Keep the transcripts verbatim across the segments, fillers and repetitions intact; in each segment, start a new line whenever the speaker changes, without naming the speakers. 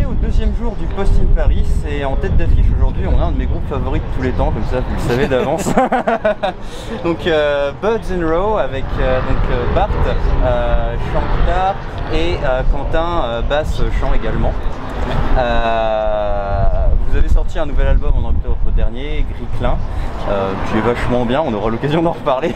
est au deuxième jour du Post in Paris et en tête d'affiche aujourd'hui on a un de mes groupes favoris de tous les temps, comme ça vous le savez d'avance. Donc euh, Buds and Row avec euh, donc, euh, Bart, euh, chant guitare et euh, Quentin, euh, basse chant également. Euh, vous avez sorti un nouvel album en octobre dernier, Gris Clin, euh, qui est vachement bien, on aura l'occasion d'en reparler.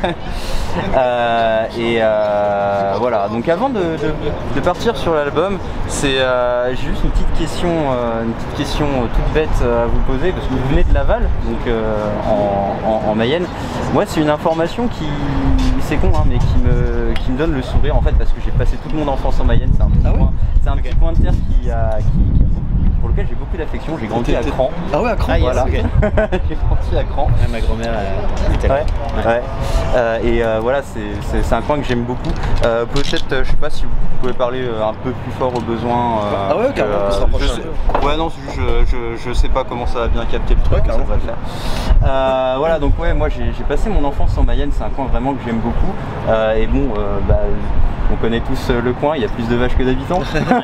euh, et euh, voilà, donc avant de, de, de partir sur l'album, c'est euh, j'ai juste une petite question, euh, une petite question toute bête à vous poser, parce que vous venez de Laval, donc euh, en, en, en Mayenne. Moi c'est une information qui, c'est con hein, mais qui me, qui me donne le sourire en fait, parce que j'ai passé toute mon enfance en Mayenne, c'est un petit, ah point, oui un okay. petit point de terre qui a, qui, qui a pour lequel j'ai beaucoup d'affection. J'ai grandi à Cran.
Ah ouais, à Cran,
ah, voilà.
Yes, okay.
J'ai grandi à Cran.
Ouais, ma grand-mère était là.
Ouais, ouais. ouais. Euh, et euh, voilà, c'est un coin que j'aime beaucoup. Euh, Peut-être, euh, je sais pas si vous pouvez parler euh, un peu plus fort au besoin. Euh,
ah ouais, carrément,
euh, je sais, ouais, non, je, je, je sais pas comment ça va bien capter le truc, ouais, ça va le faire. Euh, voilà, donc ouais, moi j'ai passé mon enfance en Mayenne, c'est un coin vraiment que j'aime beaucoup. Euh, et bon, euh, bah, on connaît tous le coin, il y a plus de vaches que d'habitants.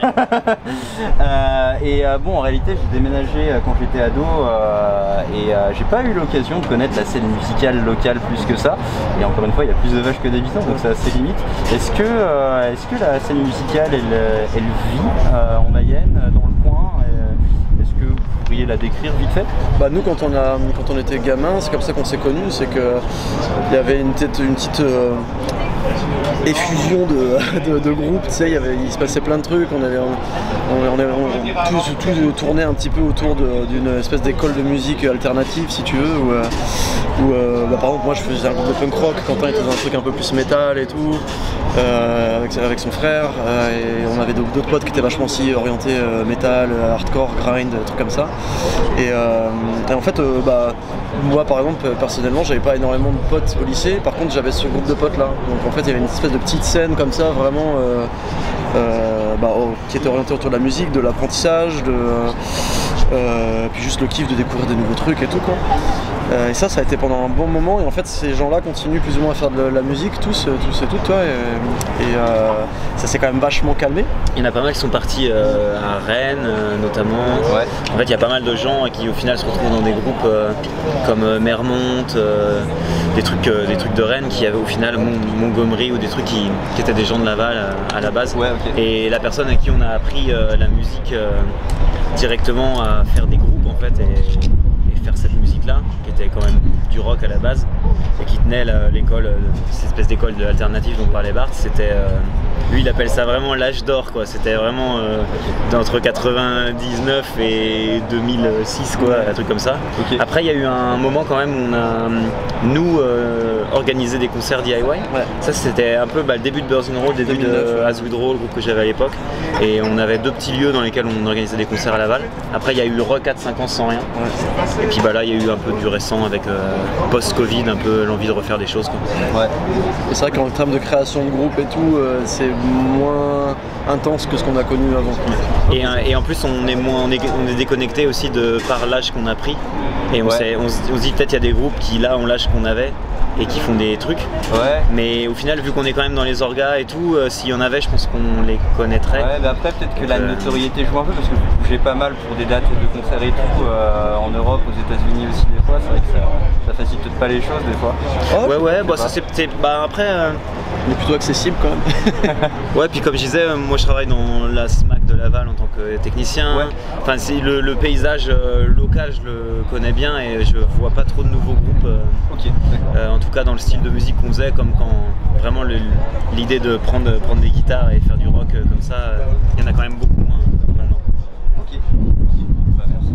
euh, et euh, bon, en réalité, j'ai déménagé quand j'étais ado euh, et euh, j'ai pas eu l'occasion de connaître la scène musicale locale plus que ça. Et encore une fois, il y a plus de vaches que d'habitants, donc c'est assez limite. Est-ce que, euh, est-ce que la scène musicale, elle, elle vit euh, en Mayenne, dans le coin? Est-ce que vous pourriez la décrire vite fait?
Bah nous, quand on, a, quand on était gamin, c'est comme ça qu'on s'est connus, c'est que il y avait une, tête, une petite euh, effusion de, de, de groupes, tu sais, il, y avait, il se passait plein de trucs, on avait, on, on, on, on, tout, tout tournait un petit peu autour d'une espèce d'école de musique alternative, si tu veux, où, où euh, bah, par exemple moi je faisais un groupe de punk rock, Quentin était dans un truc un peu plus métal et tout, euh, avec, avec son frère, euh, et on avait d'autres potes qui étaient vachement aussi orientés euh, métal, hardcore, grind, des trucs comme ça. Et, euh, et en fait, euh, bah, moi par exemple, personnellement, j'avais pas énormément de potes au lycée, par contre j'avais ce groupe de potes là. Donc en fait, il y avait une espèce de petite scène comme ça, vraiment, euh, euh, bah, oh, qui était orientée autour de la musique, de l'apprentissage, de euh, puis juste le kiff de découvrir des nouveaux trucs et tout quoi. Euh, et ça, ça a été pendant un bon moment, et en fait ces gens-là continuent plus ou moins à faire de la musique, tous, tous et toutes, toi, et, et euh, ça s'est quand même vachement calmé.
Il y en a pas mal qui sont partis euh, à Rennes, euh, notamment.
Ouais.
En fait, il y a pas mal de gens qui au final se retrouvent dans des groupes euh, comme euh, Mermont, euh, des, trucs, euh, des trucs de Rennes qui avaient au final Mon Montgomery ou des trucs qui, qui étaient des gens de Laval à, à la base.
Ouais, okay.
Et la personne à qui on a appris euh, la musique euh, directement à faire des groupes en fait. Et, faire cette musique là qui était quand même du rock à la base et qui tenait l'école, cette espèce d'école alternative dont parlait Bart, c'était euh, lui il appelle ça vraiment l'âge d'or quoi, c'était vraiment euh, entre quatre-vingt-dix-neuf et deux mille six quoi, un truc comme ça. Okay. Après il y a eu un moment quand même où on a nous euh, organisé des concerts D I Y, ouais. Ça c'était un peu bah, le début de Birds and Roll, le début de As We Draw, le groupe que j'avais à l'époque, et on avait deux petits lieux dans lesquels on organisait des concerts à Laval. Après il y a eu le Rock quatre cinq ans sans rien. Ouais. Et puis bah là il y a eu un peu du récent avec euh, post-Covid, un peu l'envie de refaire des choses quoi.
Ouais.
Et c'est vrai qu'en termes de création de groupe et tout, euh, c'est moins intense que ce qu'on a connu avant.
Et, et en plus on est moins on est, on est déconnecté aussi de par l'âge qu'on a pris. Et on, ouais. on, on se dit peut-être il y a des groupes qui là ont l'âge qu'on avait et qui font des trucs.
Ouais.
Mais au final, vu qu'on est quand même dans les orgas et tout, euh, s'il y en avait, je pense qu'on les connaîtrait.
Ouais, bah après peut-être que Donc, la euh... notoriété joue un peu, parce que j'ai pas mal pour des dates de concerts et tout, euh, en Europe, aux États-Unis aussi des fois. C'est vrai que ça, ça facilite peut-être pas les choses des fois.
Oh, ouais, ouais, bah, ça c'est bah après. Euh...
On est plutôt accessible quand même.
Ouais, puis comme je disais, moi je travaille dans la S M A C de Laval en tant que technicien. Ouais. Enfin, le, le paysage euh, local, je le connais bien et je vois pas trop de nouveaux groupes. Euh,
ok.
Euh, en tout cas, dans le style de musique qu'on faisait, comme quand vraiment l'idée de prendre, prendre des guitares et faire du rock euh, comme ça, il euh, y en a quand même beaucoup moins maintenant.
Ok. Bah, merci.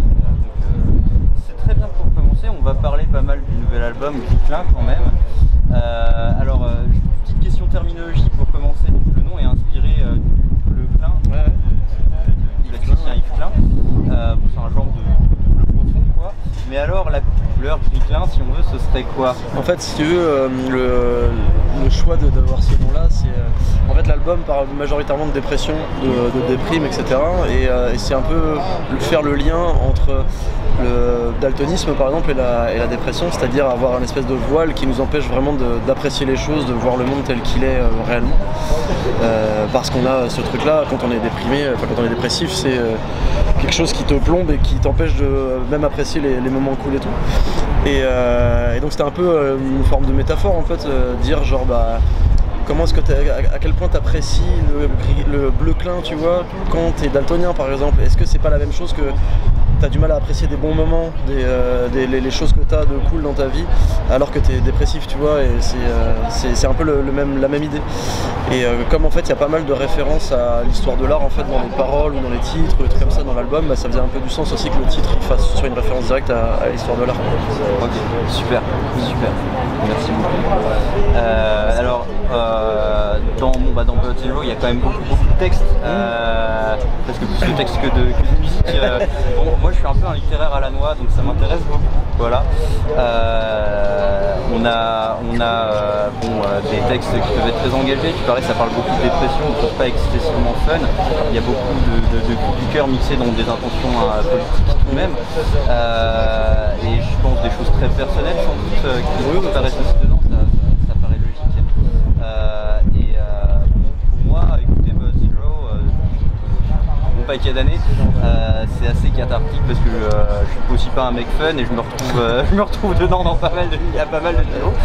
C'est très bien pour commencer. On va parler pas mal du nouvel album, Gris Clin quand même. Euh, alors, euh, petite question terminologie pour commencer. Le nom est inspiré euh, du Le Clin, ouais. de, de, de, de l'Yves Klein. Euh, bon, c'est un genre de, de, de profond, quoi. Mais alors, la, couleur gris clin, si on veut, ce serait quoi?
En fait, si tu veux, euh, le, le choix d'avoir ce nom-là, c'est euh, en fait l'album parle majoritairement de dépression, de, de déprime, et cetera. Et, euh, et c'est un peu faire le lien entre le daltonisme par exemple et la, et la dépression, c'est-à-dire avoir une espèce de voile qui nous empêche vraiment d'apprécier les choses, de voir le monde tel qu'il est euh, réellement. Euh, parce qu'on a ce truc-là, quand on est déprimé, enfin quand on est dépressif, c'est euh, quelque chose qui te plombe et qui t'empêche de euh, même apprécier les, les moments cool et tout. Et, euh, et donc c'était un peu euh, une forme de métaphore en fait, euh, dire genre bah comment est-ce que à, à quel point tu apprécies le, le bleu clin, tu vois, quand tu es daltonien par exemple. Est-ce que c'est pas la même chose que tu as du mal à apprécier des bons moments, des, euh, des, les, les choses que tu as de cool dans ta vie, alors que tu es dépressif, tu vois, et c'est euh, un peu le, le même, la même idée. Et euh, comme en fait il y a pas mal de références à l'histoire de l'art en fait dans les paroles ou dans les titres, des trucs comme ça dans l'album, bah, ça faisait un peu du sens aussi que le titre il fasse soit une référence directe à, à l'histoire de l'art.
Ok, super, super, merci beaucoup. Euh, alors, euh, dans, bon, bah, dans Bullet Zero, il y a quand même beaucoup, beaucoup de textes, euh, parce que plus de textes que de, que de musique. Euh, bon, moi je suis un peu un littéraire à la noix, donc ça m'intéresse beaucoup. Voilà. Euh, on a, on a euh, bon, euh, des textes qui peuvent être très engagés. Tu parlais, ça parle beaucoup de dépression, de choses pas excessivement fun. Il y a beaucoup de, de, de coups du cœur mixés dans des intentions euh, politiques tout de même. Euh, et je pense des choses très personnelles sans doute euh, qui apparaissent aussi dedans. Ça, ça, ça paraît logique. Euh, et euh, pour moi, écouter Bullet Zero, euh, mon paquet d'années, euh, c'est assez cathartique parce que euh, je suis aussi pas un mec fun et je me retrouve, euh, je me retrouve dedans dans pas mal de, il y a pas mal de niveaux.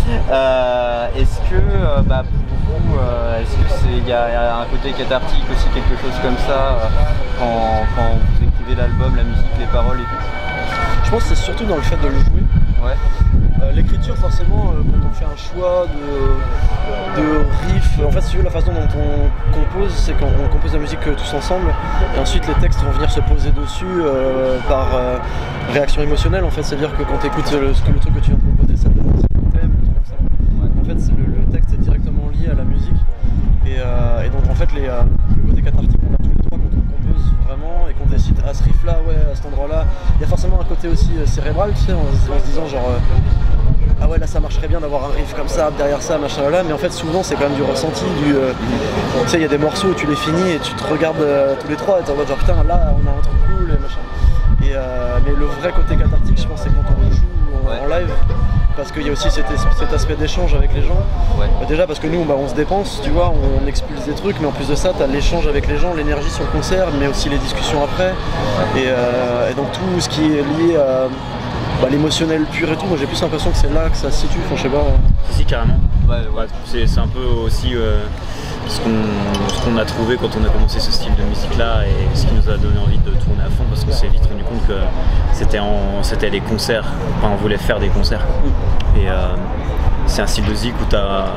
Euh, est-ce que, euh, bah, pour vous, euh, est-ce que c'est, il y, y a un côté cathartique aussi, quelque chose comme ça, euh, quand, quand vous écrivez l'album, la musique, les paroles et tout?
Je pense que c'est surtout dans le fait de le jouer.
Ouais.
Euh, L'écriture, forcément, euh, quand on fait un choix de, de riff, en fait, si tu veux, la façon dont on compose, c'est qu'on compose la musique euh, tous ensemble, et ensuite les textes vont venir se poser dessus euh, par euh, réaction émotionnelle. En fait, c'est-à-dire que quand tu écoutes le, le truc que tu viens de composer, ça te donne un thème, un truc comme ça. Ouais. En fait, le, le texte est directement lié à la musique, et, euh, et donc en fait, les, euh, le côté cathartique, on a tous les trois quand on compose vraiment et qu'on décide à ce riff-là, ouais, à cet endroit-là. Il y a forcément un côté aussi euh, cérébral, tu sais, en, en se disant genre. Euh, ah ouais, là ça marcherait bien d'avoir un riff comme ça, derrière ça, machin là, mais en fait souvent c'est quand même du ressenti, du... Euh, tu sais, il y a des morceaux où tu les finis et tu te regardes euh, tous les trois et t'es en mode genre putain, là on a un truc cool et machin. Et, euh, mais le vrai côté cathartique, je pense, c'est quand on le joue en, ouais. en live, parce qu'il y a aussi cet, cet aspect d'échange avec les gens. Ouais. Bah, déjà parce que nous, bah, on se dépense, tu vois, on, on expulse des trucs, mais en plus de ça, t'as l'échange avec les gens, l'énergie sur le concert, mais aussi les discussions après. Et, euh, et donc tout ce qui est lié à... Bah, l'émotionnel pur et tout, moi j'ai plus l'impression que c'est là que ça se situe, enfin je sais pas.
Si, si, carrément. Ouais, ouais. C'est un peu aussi euh, ce qu'on qu'on a trouvé quand on a commencé ce style de musique là et ce qui nous a donné envie de tourner à fond, parce qu'on s'est vite rendu compte que c'était c'était les concerts, enfin on voulait faire des concerts. Mm. Et euh, c'est un style de zik où t'as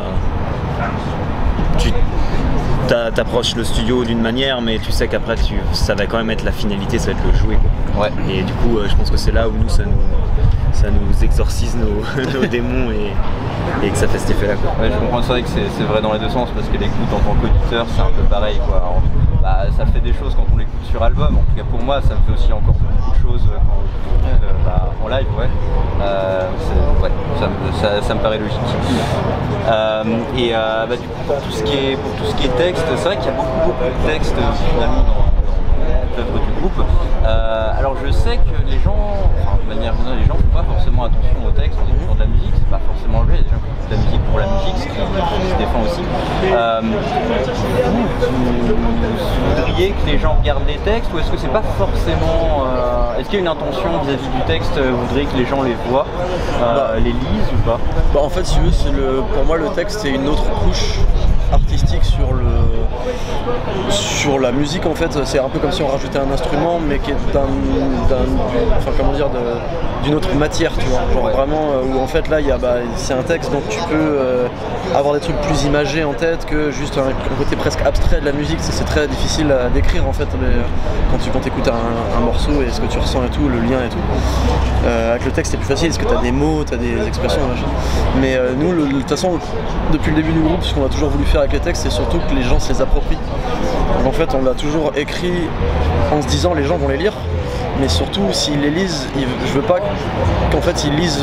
tu t'approches le studio d'une manière, mais tu sais qu'après tu, ça va quand même être la finalité, ça va être le jouer, quoi. Ouais. Et du coup, euh, je pense que c'est là où nous, ça nous, ça nous exorcise nos, nos démons et, et que ça fait cet effet-là.
Ouais, je comprends, c'est vrai que c'est vrai dans les deux sens, parce que l'écoute en tant qu'auditeur, c'est un peu pareil, quoi. Alors, bah, ça fait des choses quand on l'écoute sur album, en tout cas pour moi, ça me fait aussi encore beaucoup de choses quand on l'écoute euh, bah, en live, ouais. Euh, ouais ça, ça, ça me paraît logique. Euh, et euh, bah, du coup, pour tout ce qui est, pour tout ce qui est texte, c'est vrai qu'il y a beaucoup, beaucoup de textes finalement dans, dans l'œuvre du groupe. Euh, alors je sais que les gens, enfin de manière générale, les gens ne font pas forcément attention au texte en écoutant de la musique, c'est pas forcément vrai, il y a des gens qui écoutent de la musique pour la musique, ce qui, qui se défend aussi. Euh, vous, vous voudriez que les gens regardent les textes, ou est-ce que c'est pas forcément... Euh, est-ce qu'il y a une intention vis-à-vis du texte, vous voudriez que les gens les voient, euh, bah, les lisent ou pas?
Bah en fait, si tu veux, le, pour moi le texte c'est une autre couche artistique sur le sur la musique. En fait, c'est un peu comme si on rajoutait un instrument, mais qui est d'un, enfin comment dire, d'une autre matière, tu vois. Genre ouais. Vraiment euh, où en fait là il y a bah, c'est un texte, donc tu peux euh, avoir des trucs plus imagés en tête que juste un, un côté presque abstrait de la musique. C'est très difficile à décrire en fait les, quand tu quand écoutes un, un morceau et ce que tu ressens et tout, le lien et tout. Euh, avec le texte c'est plus facile parce que tu as des mots, tu as des expressions, machin. Mais euh, nous, de toute façon, depuis le début du groupe, ce qu'on a toujours voulu faire avec les textes, c'est surtout que les gens se les approprient. Donc en fait, on l'a toujours écrit en se disant les gens vont les lire, mais surtout s'ils les lisent, ils, je veux pas qu'en fait ils lisent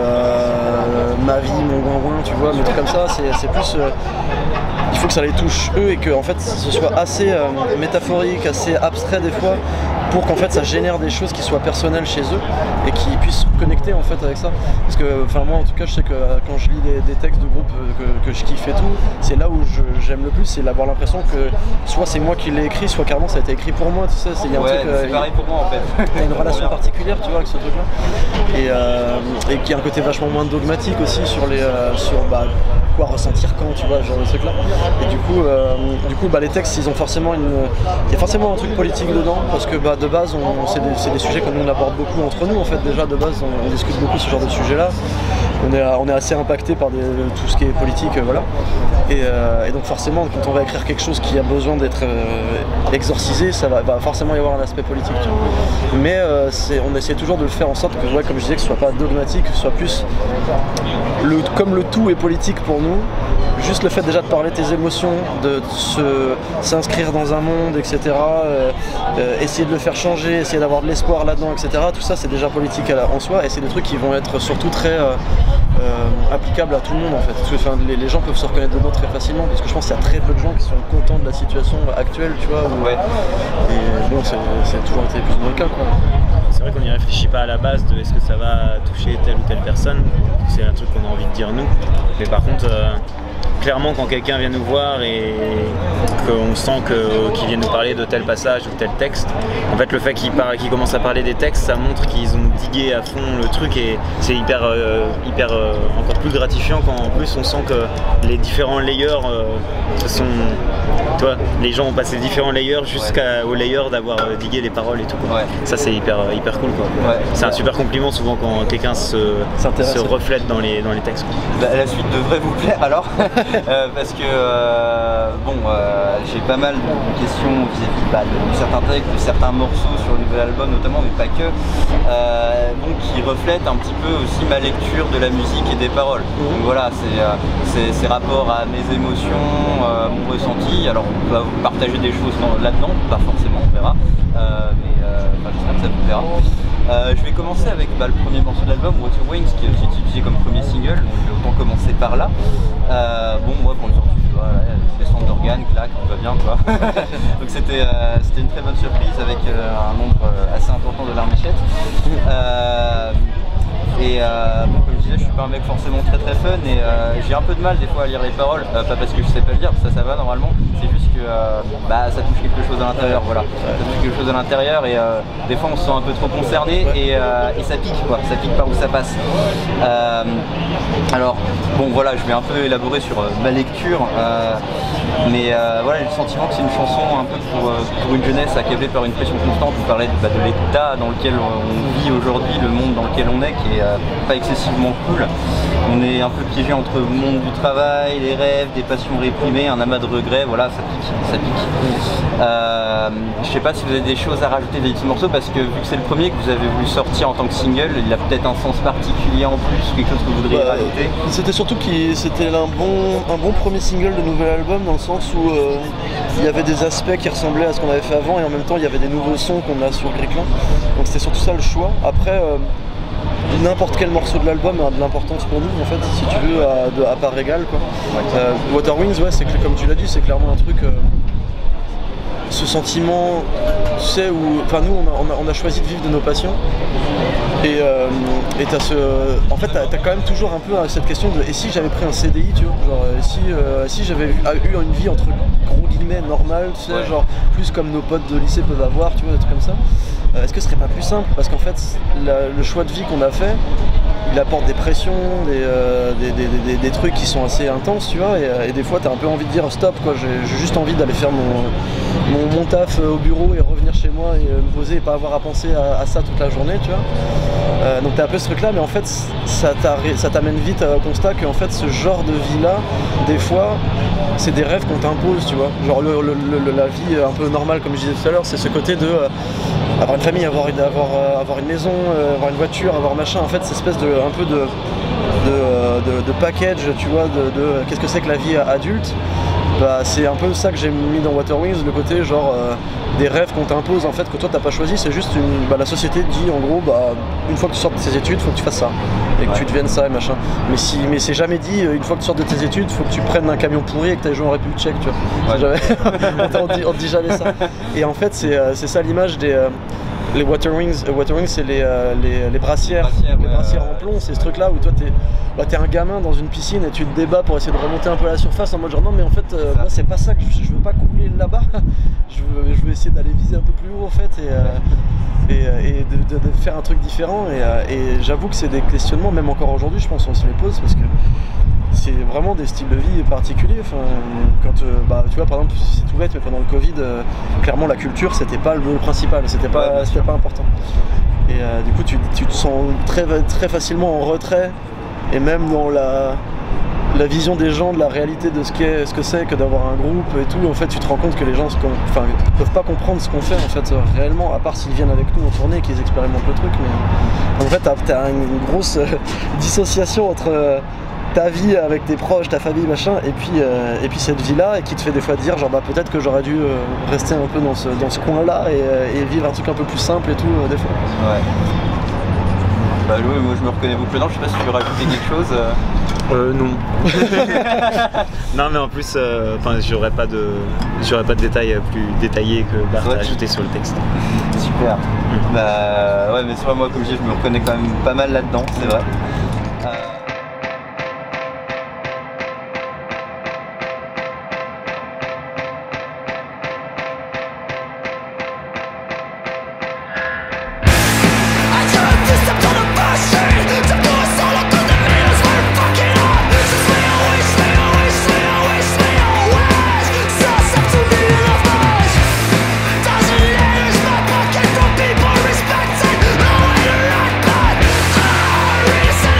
euh, ma vie, mon ouin-ouin, tu vois, mais trucs comme ça, c'est plus... Euh, il faut que ça les touche eux et que en fait ce soit assez euh, métaphorique, assez abstrait des fois, pour qu'en fait ça génère des choses qui soient personnelles chez eux et qu'ils puissent se connecter en fait avec ça. Parce que enfin moi en tout cas je sais que euh, quand je lis des, des textes de groupe euh, que, que je kiffe et tout, c'est là où j'aime le plus, c'est d'avoir l'impression que soit c'est moi qui l'ai écrit, soit carrément ça a été écrit pour moi, tu sais, il y a un
ouais,
truc, euh,
c'est pareil pour moi en fait.
T'as une relation particulière tu vois avec ce truc là et, euh, et qui a un côté vachement moins dogmatique aussi sur les euh, sur bah, quoi ressentir quand tu vois genre le truc là. Et du coup, euh, du coup bah, les textes ils ont forcément une. Il y a forcément un truc politique dedans parce que bah, de base c'est des, des sujets que nous on aborde beaucoup entre nous en fait déjà de base on, on discute beaucoup ce genre de sujet là. On est, on est assez impacté par des, tout ce qui est politique, euh, voilà. Et, euh, et donc forcément quand on va écrire quelque chose qui a besoin d'être euh, exorcisé, ça va, va forcément y avoir un aspect politique. Tu vois. Mais euh, on essaie toujours de le faire en sorte que, ouais, comme je disais, que ce soit pas dogmatique, que ce soit plus le, comme le tout est politique pour nous. Juste le fait déjà de parler de tes émotions, de s'inscrire dans un monde, et cetera. Euh, euh, essayer de le faire changer, essayer d'avoir de l'espoir là-dedans, et cetera. Tout ça c'est déjà politique à la, en soi et c'est des trucs qui vont être surtout très euh, euh, applicables à tout le monde en fait. Parce que, enfin, les, les gens peuvent se reconnaître dedans très facilement parce que je pense qu'il y a très peu de gens qui sont contents de la situation actuelle, tu vois. Où,
ouais.
Et bon, c'est toujours été plus ou moins le cas quoi.
C'est vrai qu'on n'y réfléchit pas à la base de est-ce que ça va toucher telle ou telle personne. C'est un truc qu'on a envie de dire nous. Mais par contre, euh, clairement quand quelqu'un vient nous voir et qu'on sent qu'il vient nous parler de tel passage ou tel texte, en fait le fait qu'il qu'il commence à parler des textes, ça montre qu'ils ont digué à fond le truc et c'est hyper, euh, hyper euh, encore plus gratifiant quand en plus on sent que les différents layers euh, sont... Toi, les gens ont passé différents layers jusqu'au ouais. layer d'avoir euh, digué les paroles et tout. Ouais. Ça c'est hyper, hyper cool quoi. Ouais. C'est un super compliment souvent quand quelqu'un se, se reflète dans les, dans les textes.
Bah, la suite devrait vous plaire alors. euh, parce que euh, bon, euh, j'ai pas mal de questions vis-à-vis bah, de certains textes, de certains morceaux sur le nouvel album notamment, mais pas que, euh, donc qui reflètent un petit peu aussi ma lecture de la musique et des paroles. Mmh. Donc voilà, c'est ces rapports à mes émotions, euh, mon ressenti. Alors on va vous partager des choses là-dedans, pas forcément, on verra, euh, mais euh, enfin, j'espère que ça vous plaira. Euh, je vais commencer avec bah, le premier morceau de l'album, Water Wings, qui est aussi utilisé comme premier single, donc je vais autant commencer par là. Euh, bon, moi pour une sortie, tu vois, là, descente d'organes, claque, tout va bien quoi. Donc c'était euh, une très bonne surprise avec euh, un nombre euh, assez important de larmichettes. Euh, Et euh, bon, comme je disais, je suis pas un mec forcément très très fun et euh, j'ai un peu de mal des fois à lire les paroles, euh, pas parce que je sais pas le dire, ça ça va normalement, c'est juste que euh, bah, ça touche quelque chose à l'intérieur, voilà, ça touche quelque chose à l'intérieur et euh, des fois on se sent un peu trop concerné et, euh, et ça pique quoi, ça pique par où ça passe. Euh, alors bon voilà, je vais un peu élaborer sur euh, ma lecture, euh, mais euh, voilà, j'ai le sentiment que c'est une chanson un peu pour, euh, pour une jeunesse accablée par une pression constante. Vous parlez bah, de l'état dans lequel on vit aujourd'hui, le monde dans lequel on est, qui est euh, pas excessivement cool. On est un peu piégé entre le monde du travail, les rêves, des passions réprimées, un amas de regrets, voilà, ça pique, ça pique. Euh, je sais pas si vous avez des choses à rajouter des petits morceaux, parce que vu que c'est le premier que vous avez voulu sortir en tant que single, il a peut-être un sens particulier en plus, quelque chose que vous voudriez bah, rajouter.
C'était surtout que c'était un bon, un bon premier single de nouvel album, dans le sens où euh, il y avait des aspects qui ressemblaient à ce qu'on avait fait avant, et en même temps il y avait des nouveaux sons qu'on a sur Gricklin. Donc c'était surtout ça le choix. Après, euh, n'importe quel morceau de l'album a de l'importance pour nous en fait, si tu veux, à, de, à part égale quoi. Euh, Water Wings, ouais, c'est comme tu l'as dit, c'est clairement un truc, euh, ce sentiment, tu sais, où, enfin nous on a, on, a, on a choisi de vivre de nos passions et euh, et t'as ce, en fait t'as as quand même toujours un peu cette question de et si j'avais pris un C D I, tu vois, genre et si, euh, si j'avais eu, eu une vie entre gros guillemets normale, tu sais, ouais. Genre plus comme nos potes de lycée peuvent avoir, tu vois, des trucs comme ça. Euh, Est-ce que ce serait pas plus simple? Parce qu'en fait, la, le choix de vie qu'on a fait, il apporte des pressions, des, euh, des, des, des, des trucs qui sont assez intenses, tu vois, et, et des fois t'as un peu envie de dire stop, quoi, j'ai juste envie d'aller faire mon, mon, mon taf au bureau et revenir chez moi et me poser et pas avoir à penser à, à ça toute la journée, tu vois. Euh, donc t'as un peu ce truc là, mais en fait ça t'amène vite au constat qu'en fait ce genre de vie là, des fois, c'est des rêves qu'on t'impose, tu vois. Genre le, le, le, la vie un peu normale, comme je disais tout à l'heure, c'est ce côté de euh, avoir une famille, avoir une, avoir, euh, avoir une maison, euh, avoir une voiture, avoir machin, en fait cette espèce de un peu de, de, de, de package, tu vois, de, de qu'est-ce que c'est que la vie adulte. bah, c'est un peu ça que j'ai mis dans Water Wings, le côté genre euh, des rêves qu'on t'impose en fait, que toi t'as pas choisi, c'est juste une, bah, la société te dit en gros bah une fois que tu sors de tes études, faut que tu fasses ça et que ouais. tu deviennes ça et machin. Mais si, mais c'est jamais dit une fois que tu sors de tes études, faut que tu prennes un camion pourri et que tu ailles jouer en République tchèque, tu vois. Ouais. Jamais... on, dit, on dit jamais ça. Et en fait c'est euh, c'est ça l'image des euh, les Water Wings. Euh, Water Wings c'est les, euh, les, les brassières, brassières, les ouais, brassières ouais, en plomb, c'est ce truc là où toi t'es bah, t'es un gamin dans une piscine et tu te débats pour essayer de remonter un peu à la surface en mode genre non mais en fait euh, moi c'est pas ça que je, je veux pas couler là-bas, je, veux, je veux essayer d'aller viser un peu plus haut en fait et, euh, et, et de, de, de faire un truc différent et, euh, et j'avoue que c'est des questionnements, même encore aujourd'hui je pense on se les pose parce que c'est vraiment des styles de vie particuliers. Enfin, quand, euh, bah, tu vois, par exemple, c'est tout bête, mais pendant le Covid, euh, clairement la culture c'était pas le principal, c'était pas, ouais, c'était pas important. Et euh, du coup, tu, tu te sens très, très facilement en retrait, et même dans la, la vision des gens de la réalité de ce qu'est, ce que c'est que d'avoir un groupe et tout. En fait, tu te rends compte que les gens enfin, peuvent pas comprendre ce qu'on fait en fait réellement, à part s'ils viennent avec nous en tournée et qu'ils expérimentent le truc. Mais en fait, t'as, t'as une grosse euh, dissociation entre euh, ta vie avec tes proches, ta famille, machin, et puis, euh, et puis cette vie-là, et qui te fait des fois dire genre bah peut-être que j'aurais dû euh, rester un peu dans ce, dans ce coin-là et, euh, et vivre un truc un peu plus simple et tout euh, des fois.
Ouais. Bah Lou, moi je me reconnais beaucoup dedans, je sais pas si tu veux rajouter quelque chose. Euh,
euh non. Non mais en plus, euh, j'aurais pas de j'aurais pas de détails plus détaillés que Bart a ajouté sur le texte.
Super. Mmh. Bah ouais mais sur moi comme je dis, je me reconnais quand même pas mal là-dedans, c'est vrai. Euh...
Reason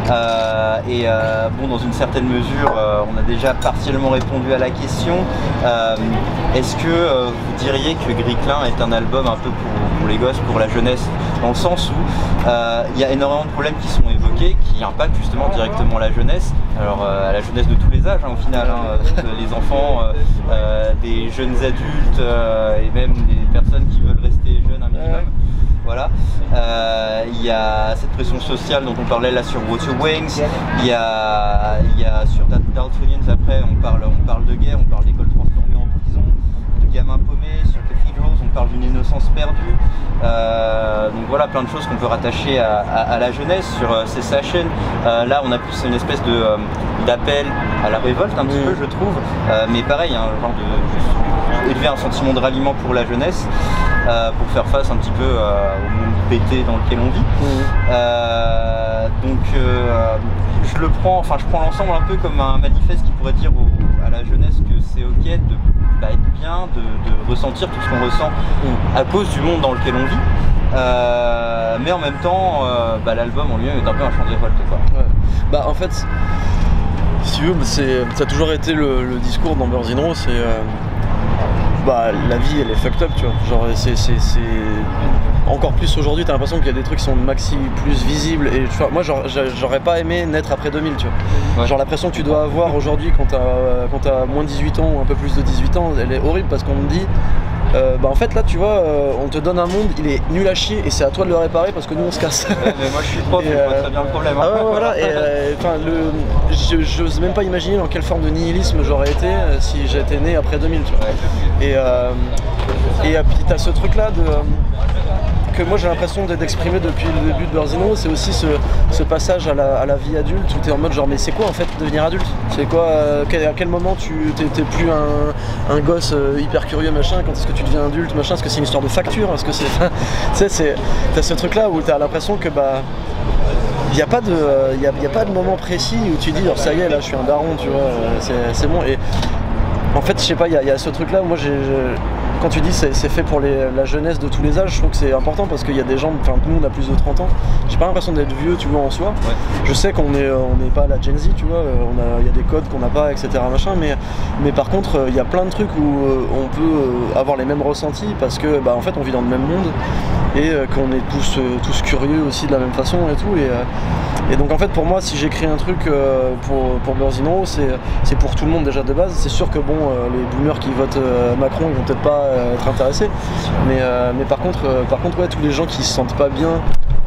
Euh, et euh, bon, dans une certaine mesure, euh, on a déjà partiellement répondu à la question. Euh, Est-ce que euh, vous diriez que Gris-Clin est un album un peu pour, pour les gosses, pour la jeunesse, dans le sens où il euh, y a énormément de problèmes qui sont évoqués, qui impactent justement directement la jeunesse, alors euh, la jeunesse de tous les âges hein, au final, hein, les enfants, euh, euh, des jeunes adultes euh, et même des personnes qui veulent rester jeunes un minimum. Voilà. Euh, il y a cette pression sociale dont on parlait là sur Water Wings, il y a, il y a sur Daltonians après on parle, on parle de guerre, on parle d'écoles transformées en prison, de gamins paumés, sur Cathedrals on parle d'une innocence perdue, euh, donc voilà plein de choses qu'on peut rattacher à, à, à la jeunesse. Sur euh, Cessation, euh, là on a plus une espèce de, euh, d'appel à la révolte un petit mmh. peu je trouve, euh, mais pareil, un genre de élever un sentiment de ralliement pour la jeunesse, euh, pour faire face un petit peu euh, au monde pété dans lequel on vit. Mmh. Euh, donc euh, je le prends, enfin je prends l'ensemble un peu comme un manifeste qui pourrait dire au, à la jeunesse que c'est ok de bah, être bien, de, de ressentir tout ce qu'on ressent mmh. à cause du monde dans lequel on vit. Euh, mais en même temps, euh, bah, l'album en lui-même est un peu un chant de révolte quoi.
Ouais. Bah en fait, si tu veux, c'est, ça a toujours été le, le discours dans Birds in Row, c'est euh, bah la vie elle est fucked up, tu vois. Genre c'est, c'est, c'est... encore plus aujourd'hui, t'as l'impression qu'il y a des trucs qui sont maxi plus visibles et tu vois, moi genre, j'aurais pas aimé naître après deux mille, tu vois. Ouais. Genre la pression que tu dois avoir aujourd'hui quand t'as quand t'as moins de dix-huit ans ou un peu plus de dix-huit ans, elle est horrible parce qu'on me dit Euh, bah en fait là tu vois euh, on te donne un monde, il est nul à chier et c'est à toi de le réparer parce que nous on se casse.
Ouais, mais moi je suis prof, je vois très bien le problème hein.
Ah ouais, voilà, et euh, enfin le j'ose même pas imaginer dans quelle forme de nihilisme j'aurais été euh, si j'étais né après deux mille, tu vois. Ouais. Et euh, et puis t'as ce truc là de euh, que moi j'ai l'impression d'exprimer depuis le début de Birds in Row, c'est aussi ce, ce passage à la, à la vie adulte où t'es en mode genre mais c'est quoi en fait devenir adulte? C'est quoi, euh, à quel moment tu t'es, t'es plus un, un gosse euh, hyper curieux machin, quand est-ce que tu deviens adulte machin, est-ce que c'est une histoire de facture, est-ce que c'est... tu sais, t'as ce truc là où t'as l'impression que bah... il n'y a, euh, y a, y a pas de moment précis où tu dis ça y est là je suis un daron, tu vois, c'est, c'est bon. Et en fait je sais pas, il y, y a ce truc là où moi j'ai... Quand tu dis c'est, c'est fait pour les, la jeunesse de tous les âges, je trouve que c'est important parce qu'il y a des gens, enfin nous on a plus de trente ans, j'ai pas l'impression d'être vieux tu vois en soi. Ouais. Je sais qu'on est, on n'est pas la Gen Z tu vois, il y a des codes qu'on n'a pas etc machin, mais, mais par contre il y a plein de trucs où euh, on peut avoir les mêmes ressentis parce que bah, en fait on vit dans le même monde et euh, qu'on est tous, euh, tous curieux aussi de la même façon et tout. Et, euh, et donc en fait pour moi si j'écris un truc euh, pour, pour Birds in Row, c'est, c'est pour tout le monde déjà de base. C'est sûr que bon euh, les boomers qui votent euh, Macron ils vont peut-être pas euh, être intéressés, mais, euh, mais par contre, euh, par contre ouais, tous les gens qui se sentent pas bien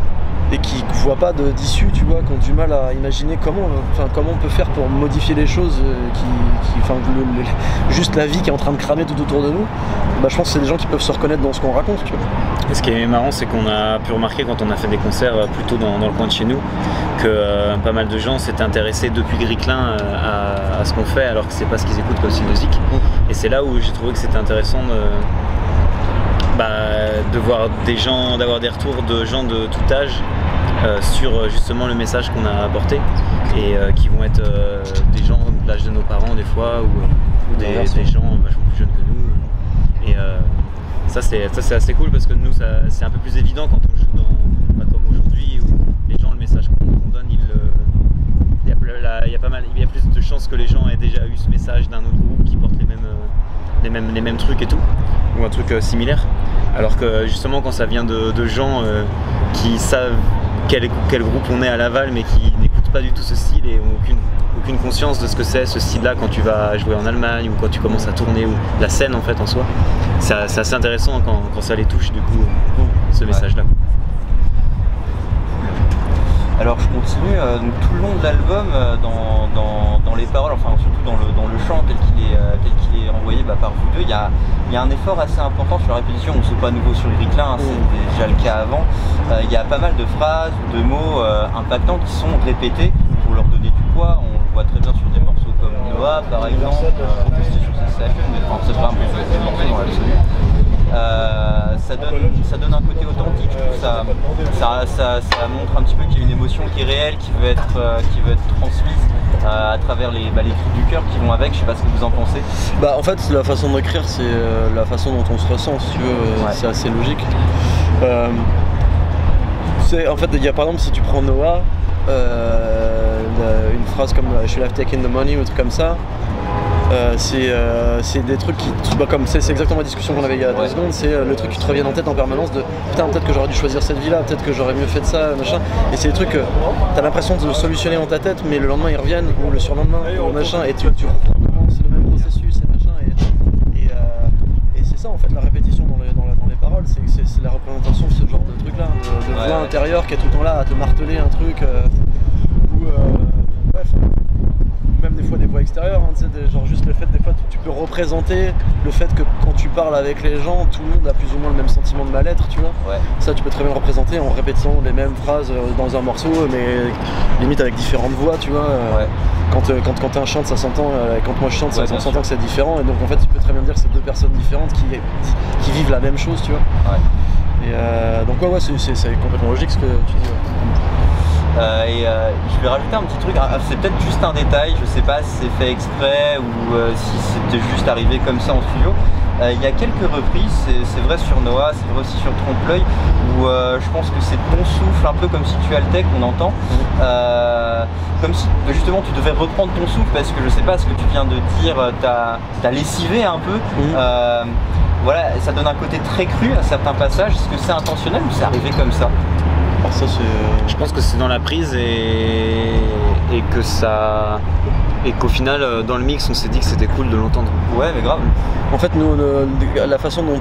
et qui voient pas de, d'issue, tu vois, qui ont du mal à imaginer comment, enfin comment on peut faire pour modifier les choses, euh, qui, enfin le, le, juste la vie qui est en train de cramer tout autour de nous. Bah, je pense que c'est des gens qui peuvent se reconnaître dans ce qu'on raconte, tu vois.
Et ce qui est marrant, c'est qu'on a pu remarquer quand on a fait des concerts plutôt dans, dans le coin de chez nous, que euh, pas mal de gens s'étaient intéressés depuis Gris-Clin à, à ce qu'on fait, alors que c'est pas ce qu'ils écoutent comme style de musique. Mmh. Et c'est là où j'ai trouvé que c'était intéressant de, bah, de voir des gens, d'avoir des retours de gens de tout âge euh, sur justement le message qu'on a apporté et euh, qui vont être euh, des gens de l'âge de nos parents des fois ou, ou des, des gens vachement plus jeunes que nous. Et euh, ça c'est, ça c'est assez cool parce que nous ça, c'est un peu plus évident quand on joue dans, pas comme aujourd'hui où les gens le message qu'on, qu'on donne il il y a, il y a pas mal, il y a plus de chances que les gens aient déjà eu ce message d'un autre groupe qui porte les mêmes, les mêmes, les mêmes trucs et tout, ou un truc euh, similaire. Alors que justement quand ça vient de, de gens euh, qui savent quel, quel groupe on est à Laval mais qui n'écoutent pas du tout ce style et ont aucune, aucune conscience de ce que c'est ce style-là quand tu vas jouer en Allemagne ou quand tu commences à tourner, ou la scène en fait en soi, c'est, c'est assez intéressant quand, quand ça les touche du coup, ce message-là.
Alors je continue, euh, donc tout le long de l'album, euh, dans, dans, dans les paroles, enfin surtout dans le, dans le chant tel qu'il est, euh, tel qu'il est envoyé bah, par vous deux, il y a, y a un effort assez important sur la répétition. Bon, c'est pas nouveau sur les Gris-Clin, hein, c'est déjà le cas avant. Euh, il y a pas mal de phrases ou de mots euh, impactants qui sont répétés pour leur donner du poids. On le voit très bien sur des morceaux comme Noah par exemple, euh, c'est sur Cessation, mais enfin c'est pas un peu sur les morceaux dans l'absolu. Euh, ça, donne, ça donne un côté authentique, ça, ça, ça, ça montre un petit peu qu'il y a une émotion qui est réelle, qui veut être, euh, qui veut être transmise euh, à travers les, bah, les cris du cœur qui vont avec. Je sais pas ce que vous en pensez.
Bah en fait la façon d'écrire c'est euh, la façon dont on se ressent, si tu veux, euh, ouais. C'est assez logique. Euh, c'est, en fait il y a par exemple si tu prends Noah, euh, phrases comme I should have taken the money ou des trucs comme ça. Euh, c'est euh, des trucs qui, bah, comme c'est exactement la discussion qu'on avait il y a deux ouais. secondes, c'est euh, le truc qui te reviennent en tête en permanence de putain peut-être que j'aurais dû choisir cette vie là, peut-être que j'aurais mieux fait de ça, machin. Et c'est des trucs que t'as l'impression de solutionner dans ta tête, mais le lendemain ils reviennent, ou le surlendemain, ou machin, et tu, tu recommences le même processus et machin. Et, et, euh, et c'est ça en fait la répétition dans les, dans la, dans les paroles, c'est la représentation de ce genre de truc là, de, de ouais, voix ouais. intérieure qui est tout le temps là à te marteler un truc, euh, ou euh, bref. Même des fois des voix extérieures, hein, des, genre juste le fait des fois tu peux représenter le fait que quand tu parles avec les gens, tout le monde a plus ou moins le même sentiment de mal-être, tu vois. Ouais. Ça tu peux très bien le représenter en répétant les mêmes phrases dans un morceau, mais limite avec différentes voix, tu vois. Ouais. Quand, quand, quand tu chante, ça s'entend, quand moi je chante, ouais, ça s'entend que c'est différent, et donc en fait tu peux très bien dire que c'est deux personnes différentes qui, qui vivent la même chose, tu vois. Ouais. Et euh, donc ouais, ouais c'est complètement logique ce que tu dis. Ouais.
Euh, et euh, je vais rajouter un petit truc, c'est peut-être juste un détail, je sais pas si c'est fait exprès ou euh, si c'était juste arrivé comme ça en studio. Euh, il y a quelques reprises, c'est vrai sur Noah, c'est vrai aussi sur Trompe-l'œil, où euh, je pense que c'est ton souffle, un peu comme si tu haltais qu'on entend. Euh, comme si justement tu devais reprendre ton souffle parce que je sais pas ce que tu viens de dire, t'as t'as lessivé un peu. Mmh. Euh, voilà, ça donne un côté très cru à certains passages. Est-ce que c'est intentionnel ou c'est arrivé comme ça?
Ça, je pense que c'est dans la prise et, et que ça et qu'au final dans le mix on s'est dit que c'était cool de l'entendre.
Ouais mais grave.
En fait nous le, la façon dont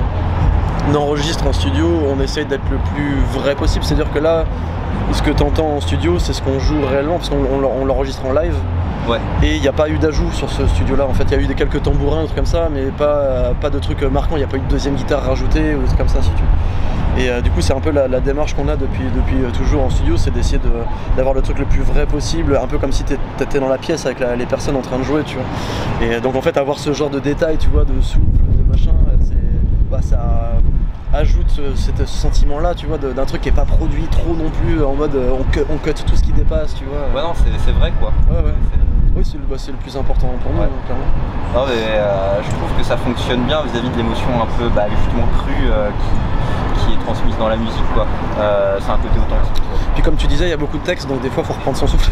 on enregistre en studio, on essaye d'être le plus vrai possible, c'est à dire que là ce que tu entends en studio c'est ce qu'on joue réellement parce qu'on on, on l'enregistre en live. Ouais. Et il n'y a pas eu d'ajout sur ce studio là, en fait il y a eu des quelques tambourins, des trucs comme ça, mais pas, pas de trucs marquants, il n'y a pas eu de deuxième guitare rajoutée ou des trucs comme ça si tu veux. Et euh, du coup c'est un peu la, la démarche qu'on a depuis, depuis euh, toujours en studio, c'est d'essayer d'avoir le truc le plus vrai possible, un peu comme si tu étais dans la pièce avec la, les personnes en train de jouer, tu vois. Et donc en fait avoir ce genre de détails, tu vois, de souffle, de machin, bah, ça ajoute ce, ce sentiment là, tu vois, d'un truc qui est pas produit trop non plus, en mode on cut, on cut tout ce qui dépasse, tu vois.
Ouais non c'est vrai quoi.
Ouais, ouais. Oui, c'est le, bah, le plus important pour nous, ouais. Clairement.
Non, mais, euh, je trouve que ça fonctionne bien vis-à-vis -vis de l'émotion un peu bah, justement crue euh, qui, qui est transmise dans la musique, quoi. Euh, c'est un côté authentique.
Puis comme tu disais, il y a beaucoup de textes, donc des fois il faut reprendre son souffle.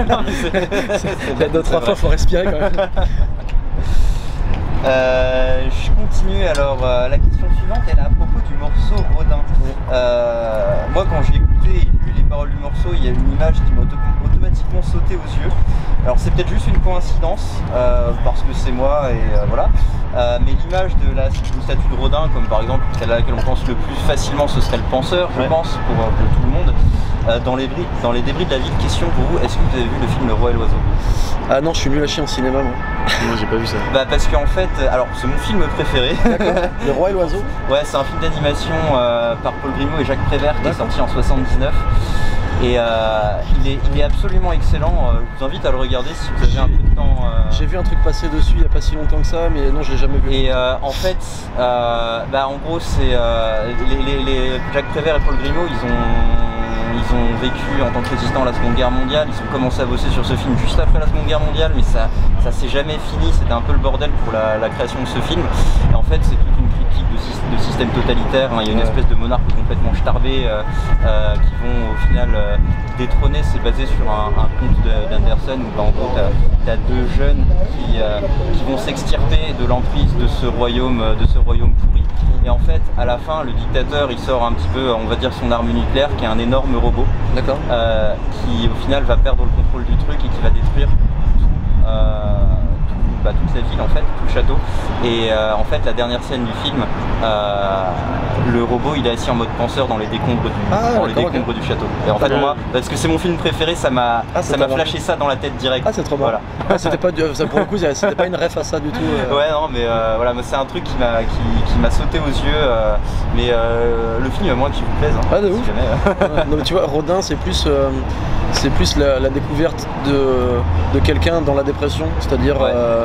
Deux, trois fois il faut respirer quand même.
Euh, je continue, alors euh, la question suivante elle est à propos du morceau Rodin. Euh, moi quand j'ai écouté et lu les paroles du morceau, il y a une image qui m'a auto automatiquement sauté aux yeux. Alors c'est peut-être juste une coïncidence, euh, parce que c'est moi et euh, voilà. Euh, mais l'image de la une statue de Rodin, comme par exemple celle à laquelle on pense le plus facilement, ce serait le penseur, je ouais. pense, pour, pour tout le monde. Euh, dans, les bris, dans les débris de la ville, question pour vous, est-ce que vous avez vu le film Le Roi et l'Oiseau?
Ah non, je suis nul à chier en cinéma moi.
Moi j'ai pas vu ça.
Bah parce qu'en fait, alors c'est mon film préféré.
Le Roi et l'Oiseau.
Ouais, c'est un film d'animation euh, par Paul Grimaud et Jacques Prévert qui est sorti en soixante-dix-neuf. Et euh, il, est, il est absolument excellent, je vous invite à le regarder si vous avez un peu de temps. Euh...
J'ai vu un truc passer dessus il n'y a pas si longtemps que ça, mais non je l'ai jamais vu.
Et euh, en fait, euh, bah, en gros c'est euh, les, les, les Jacques Prévert et Paul Grimaud, ils ont, ils ont vécu en tant que résistants à la Seconde Guerre mondiale, ils ont commencé à bosser sur ce film juste après la Seconde Guerre mondiale, mais ça ça s'est jamais fini, c'était un peu le bordel pour la, la création de ce film. Et en fait c'est toute une critique de, de système totalitaire, hein. Il y a une ouais. espèce de monarque complètement starbé euh, euh, qui vont au final euh, détrôner, c'est basé sur un, un conte d'Anderson où bah, en gros t'as as deux jeunes qui, euh, qui vont s'extirper de l'emprise de ce royaume de ce royaume pourri. Et en fait à la fin le dictateur il sort un petit peu on va dire son arme nucléaire qui est un énorme robot euh, qui au final va perdre le contrôle du truc et qui va détruire tout, euh, tout, bah, toute la ville en fait, tout le château. Et euh, en fait la dernière scène du film, euh, le robot il est assis en mode penseur dans les décombres du, ah, dans les décombres okay. du château. Et en fait moi, parce que c'est mon film préféré, ça m'a ah, ça m'a flashé ça dans la tête direct.
Ah c'est trop bon. Voilà. Ah, c'était pas du, ça, pour le coup c'était pas une ref à ça du tout. Euh...
Ouais non mais euh, voilà, c'est un truc qui m'a qui, qui m'a sauté aux yeux. Euh, mais euh, le film à moi qui vous plaise. Hein,
ah de si ouf. Jamais, non mais tu vois Rodin c'est plus euh, c'est plus la, la découverte de, de quelqu'un dans la dépression, c'est-à-dire ouais. euh,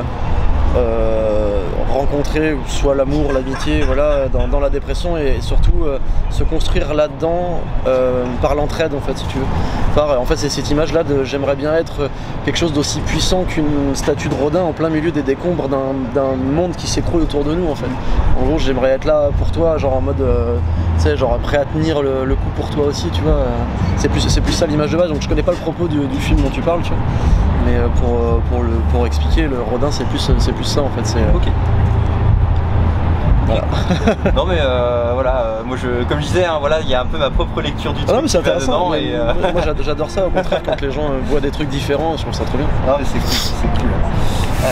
euh, rencontrer soit l'amour, l'amitié, voilà, dans, dans la dépression et, et surtout euh, se construire là-dedans euh, par l'entraide en fait si tu veux. Par, en fait c'est cette image là de j'aimerais bien être quelque chose d'aussi puissant qu'une statue de Rodin en plein milieu des décombres d'un monde qui s'écroule autour de nous en fait. En gros j'aimerais être là pour toi, genre en mode euh, Tu sais, genre prêt à tenir le, le coup pour toi aussi, tu vois. Euh, c'est plus, c'est plus ça l'image de base, donc je connais pas le propos du, du film dont tu parles, tu vois. Mais euh, pour, euh, pour, le, pour expliquer, le Rodin c'est plus, c'est plus ça en fait. C'est, euh...
Ok.
Voilà.
Non mais euh, voilà, euh, moi je, comme je disais, hein, voilà, il y a un peu ma propre lecture du truc.
Ah non mais c'est intéressant,
dedans, et, euh...
moi j'adore ça au contraire quand les gens euh, voient des trucs différents, je trouve ça trop bien.
Non mais c'est cool, c'est cool. Euh...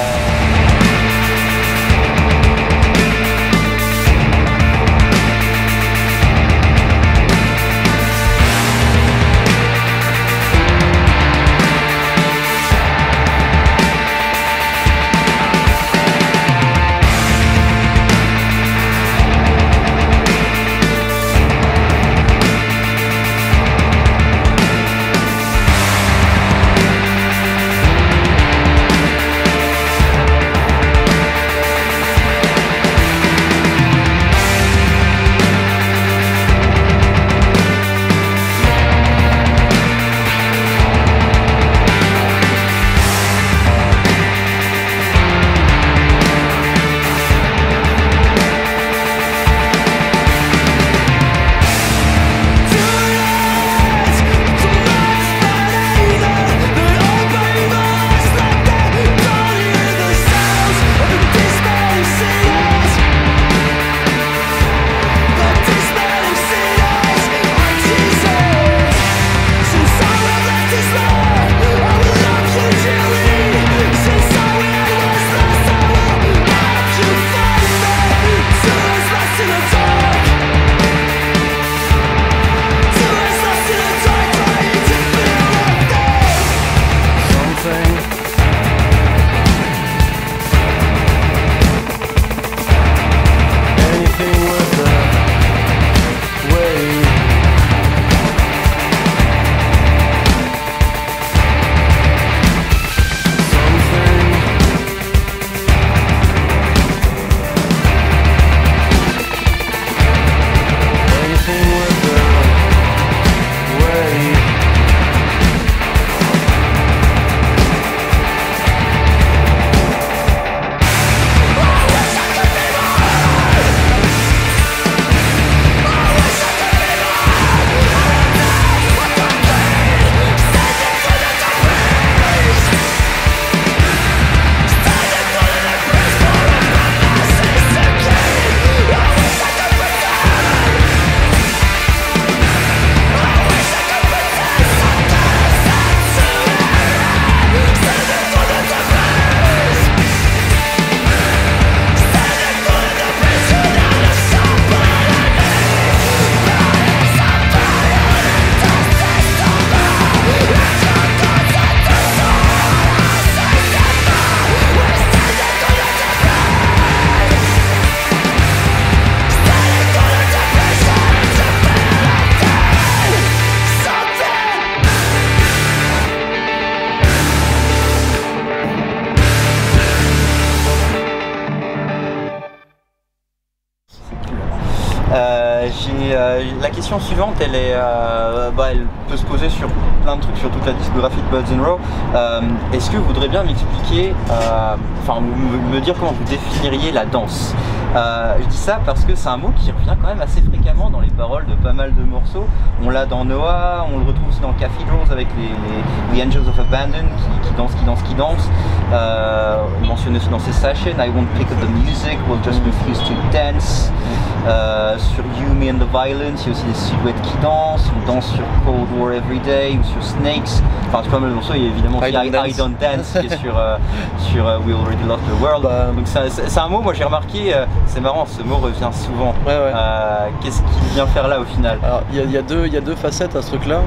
Euh, j'ai, euh, la question suivante, elle, est, euh, bah, elle peut se poser sur plein de trucs, sur toute la discographie de Buds and Raw. Euh, Est-ce que vous voudriez bien m'expliquer, euh, enfin me, me dire comment vous définiriez la danse? euh, Je dis ça parce que c'est un mot qui revient quand même assez fréquemment dans les paroles de pas mal de morceaux. On l'a dans Noah, on le retrouve aussi dans Cathedrals avec les, les, les Angels of Abandon qui, qui dansent, qui dansent, qui dansent. Euh, mentionné aussi dans ces sessions, I won't pick up the music, we'll just refuse to dance. Euh, sur You, Me and the Violence, il y a aussi des silhouettes qui dansent. On danse sur Cold War Every Day ou sur Snakes. Enfin, c'est pas mal de morceaux. Il y a évidemment I, I, I Don't Dance qui est sur, euh, sur uh, We Already Lost the World. Bah, donc c'est un mot, moi j'ai remarqué, euh, c'est marrant, ce mot revient souvent.
Ouais, ouais.
Euh, Qu'est-ce qu'il vient faire là au final?
Alors, il y, y, y a deux facettes à ce truc-là.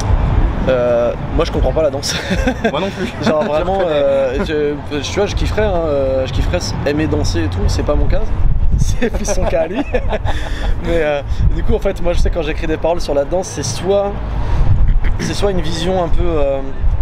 Euh, moi je comprends pas la danse.
Moi non plus.
Genre vraiment, euh, je, tu vois, je kifferais, hein, je kifferais aimer danser et tout, c'est pas mon cas. C'est plus son cas à lui. Mais euh, du coup en fait moi je sais quand j'écris des paroles sur la danse, c'est soit c'est soit une vision un peu euh...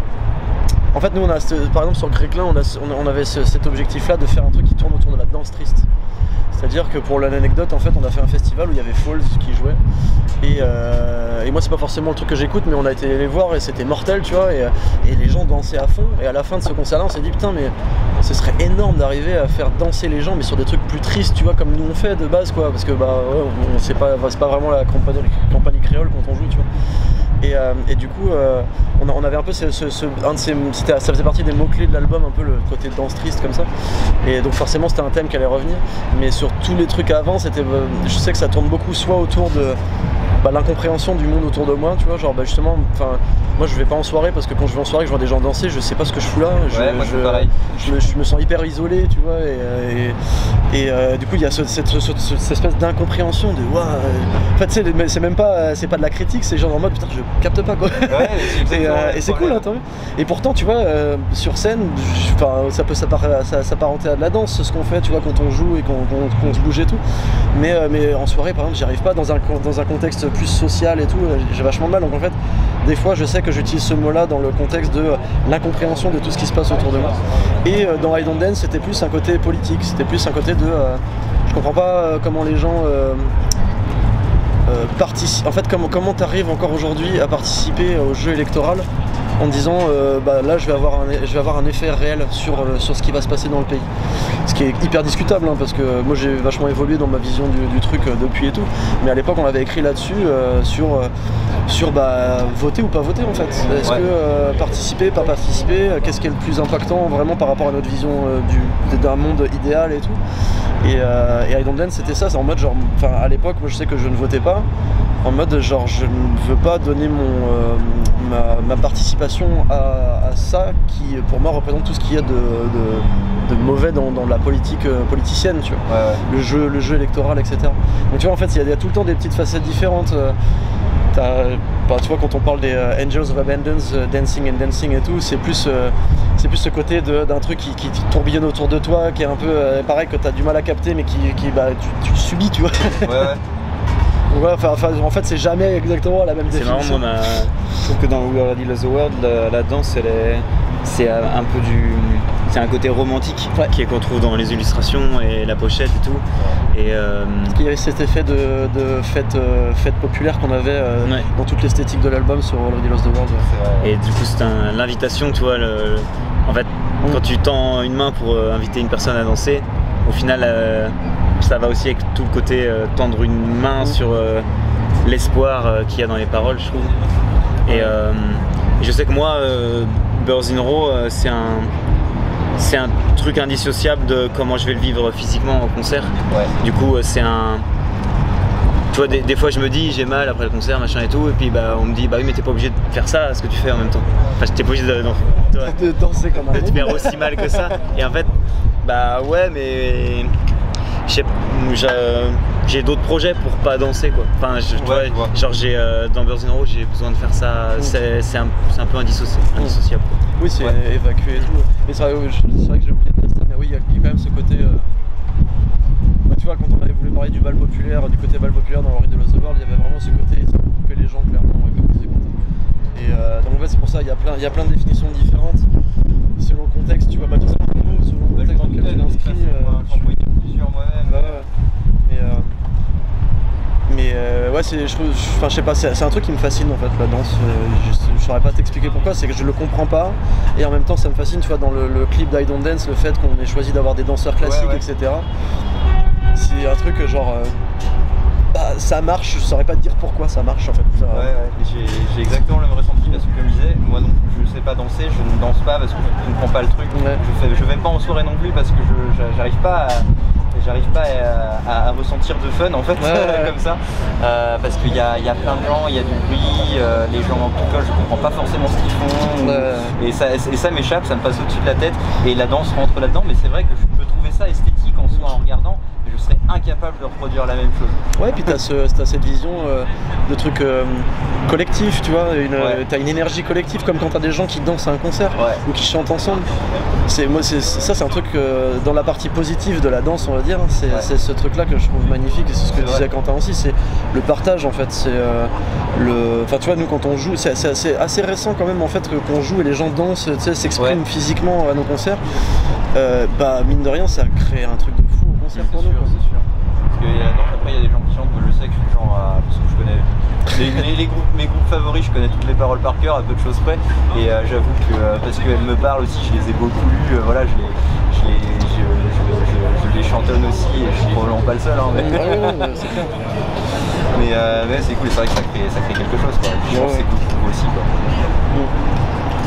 en fait nous on a par exemple sur Gréclin on, a, on avait ce, cet objectif là de faire un truc qui tourne autour de la danse triste. C'est-à-dire que pour l'anecdote, en fait, on a fait un festival où il y avait Falls qui jouait. Et, euh, et moi, c'est pas forcément le truc que j'écoute, mais on a été les voir et c'était mortel, tu vois. Et, et les gens dansaient à fond. Et à la fin de ce concert-là, on s'est dit putain, mais ce serait énorme d'arriver à faire danser les gens, mais sur des trucs plus tristes, tu vois, comme nous on fait de base, quoi. Parce que bah, ouais, on, c'est pas, c'est pas vraiment la compagnie, compagnie créole quand on joue, tu vois. Et, euh, et du coup, euh, on, a, on avait un peu ce, ce, ce un de ces, ça faisait partie des mots-clés de l'album, un peu le côté danse triste comme ça. Et donc forcément c'était un thème qui allait revenir. Mais sur tous les trucs avant, c'était, euh, je sais que ça tourne beaucoup soit autour de bah, l'incompréhension du monde autour de moi, tu vois, genre bah, justement, enfin, moi je vais pas en soirée parce que quand je vais en soirée, que je vois des gens danser, je sais pas ce que je fous là. Je,
ouais, moi,
je,
pareil.
Je, me, je me sens hyper isolé, tu vois, et, et, et euh, du coup il y a ce, cette, ce, cette espèce d'incompréhension de waouh. En fait, c'est, c'est même pas, c'est pas de la critique, c'est genre en mode putain, je capte pas quoi.
Ouais, c'est
et, euh, et c'est cool, hein, t'as vu. Et pourtant, tu vois, euh, sur scène, je, ça peut s'apparenter à de la danse, ce qu'on fait, tu vois, quand on joue et qu'on, qu'on, qu'on se bouge et tout. Mais, euh, mais en soirée, par exemple, j'y arrive pas dans un, dans un contexte plus social et tout. J'ai vachement de mal. Donc en fait, des fois, je sais que j'utilise ce mot-là dans le contexte de l'incompréhension de tout ce qui se passe autour de moi. Et euh, dans I Don't Dance, c'était plus un côté politique. C'était plus un côté de, euh, je comprends pas euh, comment les gens euh, euh, participent. En fait, comment comment t'arrives encore aujourd'hui à participer au jeu électoral en disant euh, bah là je vais avoir un, je vais avoir un effet réel sur, euh, sur ce qui va se passer dans le pays. Ce qui est hyper discutable, hein, parce que moi j'ai vachement évolué dans ma vision du, du truc euh, depuis et tout. Mais à l'époque on avait écrit là-dessus euh, sur, euh, sur bah, voter ou pas voter en fait. Est-ce ouais. que euh, participer, pas participer, euh, qu'est-ce qui est le plus impactant vraiment par rapport à notre vision euh, du, d'un monde idéal et tout. Et, euh, et I Don't Dance c'était ça, c'est en mode genre, enfin à l'époque moi je sais que je ne votais pas, en mode genre je ne veux pas donner mon, euh, ma, ma participation à, à ça qui pour moi représente tout ce qu'il y a de, de, de mauvais dans, dans la politique euh, politicienne, tu vois, ouais, ouais. Le, jeu, le jeu électoral, et cetera. Donc tu vois en fait il y, y a tout le temps des petites facettes différentes. Euh, bah, tu vois quand on parle des euh, Angels of Abundance, uh, Dancing and Dancing et tout, c'est plus, euh, c'est plus ce côté de, d'un truc qui, qui tourbillonne autour de toi, qui est un peu euh, pareil que tu as du mal à capter mais qui, qui bah, tu, tu subis, tu vois. Ouais, ouais. Ouais, enfin, enfin, en fait c'est jamais exactement la même
c'est
définition.
C'est marrant, moi, ma... je trouve que dans We Already Lost the World, la, la danse elle est... c'est un peu du... c'est un côté romantique, ouais, qui est qu'on trouve dans les illustrations et la pochette et tout. Et euh...
Parce qu'il y avait cet effet de, de fête, euh, fête populaire qu'on avait euh, ouais. dans toute l'esthétique de l'album sur We Already Lost the World.
Ouais. Et du coup c'est un, l'invitation, tu vois, le... en fait mmh. quand tu tends une main pour euh, inviter une personne à danser, au final euh, ça va aussi avec tout le côté euh, tendre une main mmh. sur euh, l'espoir euh, qu'il y a dans les paroles, je trouve. Et, euh, et je sais que moi, euh, Birds in Row, euh, c'est un, c'est un truc indissociable de comment je vais le vivre physiquement au concert. Ouais. Du coup, euh, c'est un... Tu vois, des, des fois je me dis j'ai mal après le concert, machin et tout, et puis bah, on me dit bah oui mais t'es pas obligé de faire ça, ce que tu fais en même temps. Enfin, t'es pas obligé de, non, toi,
de danser comme un
de te faire aussi mal que ça. Et en fait, bah ouais mais... J'ai, j'ai d'autres projets pour pas danser quoi. Enfin, je, tu ouais, vois, genre j'ai euh, dans Birds in Row j'ai besoin de faire ça. Mmh. C'est, c'est, un, c'est un peu indissociable. Mmh. indissociable quoi.
Oui, c'est
ouais.
évacué et tout. Mais c'est vrai, c'est vrai que j'ai oublié de dire ça, mais oui, il y a quand même ce côté. Euh... Bah, tu vois, quand on avait voulu parler du bal populaire, du côté bal populaire dans Already Lost the World, il y avait vraiment ce côté de couper les gens clairement, comme disait Quentin. Et euh, donc en fait, c'est pour ça il y a plein, il y a plein de définitions différentes selon le contexte. Tu vois, pas tout ça selon le contexte dans lequel tu t'inscris. Moi-même. Bah, ouais. Mais, euh, mais euh, ouais, c'est, je, enfin, je sais pas, c'est, c'est un truc qui me fascine en fait, la danse. Je, je saurais pas t'expliquer pourquoi, c'est que je le comprends pas et en même temps ça me fascine, tu vois, dans le, le clip d'I Don't Dance, le fait qu'on ait choisi d'avoir des danseurs classiques, ouais, ouais. et cetera. C'est un truc genre. Euh, bah, ça marche, je saurais pas te dire pourquoi ça marche en fait. Ça,
ouais, ouais. J'ai, j'ai exactement le même ressenti parce que comme je disais, moi non plus je sais pas danser, je ne danse pas parce que je ne comprends pas le truc. Ouais. Je, fais, je vais pas en soirée non plus parce que je, j'arrive pas à. J'arrive pas à, à, à ressentir de fun en fait, ouais, ouais. comme ça, euh, parce qu'il y a, y a plein de gens, il y a du bruit, euh, les gens en picole, je comprends pas forcément ce qu'ils font, ouais. et, ça, et ça m'échappe, ça me passe au-dessus de la tête, et la danse rentre là-dedans, mais c'est vrai que je peux trouver ça esthétique en soi en regardant, mais je serais incapable de reproduire la même chose.
Ouais, et puis t'as, ce, t'as cette vision euh, de truc euh, collectif, tu vois, une, ouais. t'as une énergie collective, comme quand t'as des gens qui dansent à un concert, ouais. ou qui chantent ensemble. C'est, moi, c'est, ça c'est un truc euh, dans la partie positive de la danse, on va dire, c'est, ouais. c'est ce truc là que je trouve magnifique, et c'est ce que c'est disait vrai. Quentin aussi, c'est le partage en fait, c'est euh, le... Enfin tu vois, nous quand on joue, c'est, c'est, c'est assez récent quand même en fait que, qu'on joue et les gens dansent, tu sais, s'expriment ouais. physiquement à nos concerts, euh, bah mine de rien ça crée un truc de fou au concert pour nous. Sûr, c'est sûr.
que y a, non, après il y a des gens qui chantent, moi je sais que je suis genre à, parce que je connais les, les, les groupes, mes groupes favoris, je connais toutes les paroles par cœur à peu de choses près, et euh, j'avoue que euh, parce qu'elles me parlent aussi, je les ai beaucoup lues, euh, voilà, je les, je, les, je, je, je, je les chantonne aussi, et je suis probablement pas le seul, hein, mais,
Ouais, ouais, ouais, c'est clair.
mais, euh, mais c'est cool, c'est vrai que ça crée, ça crée quelque chose, quoi. Et puis, je pense que c'est cool pour vous aussi, quoi.
Mm.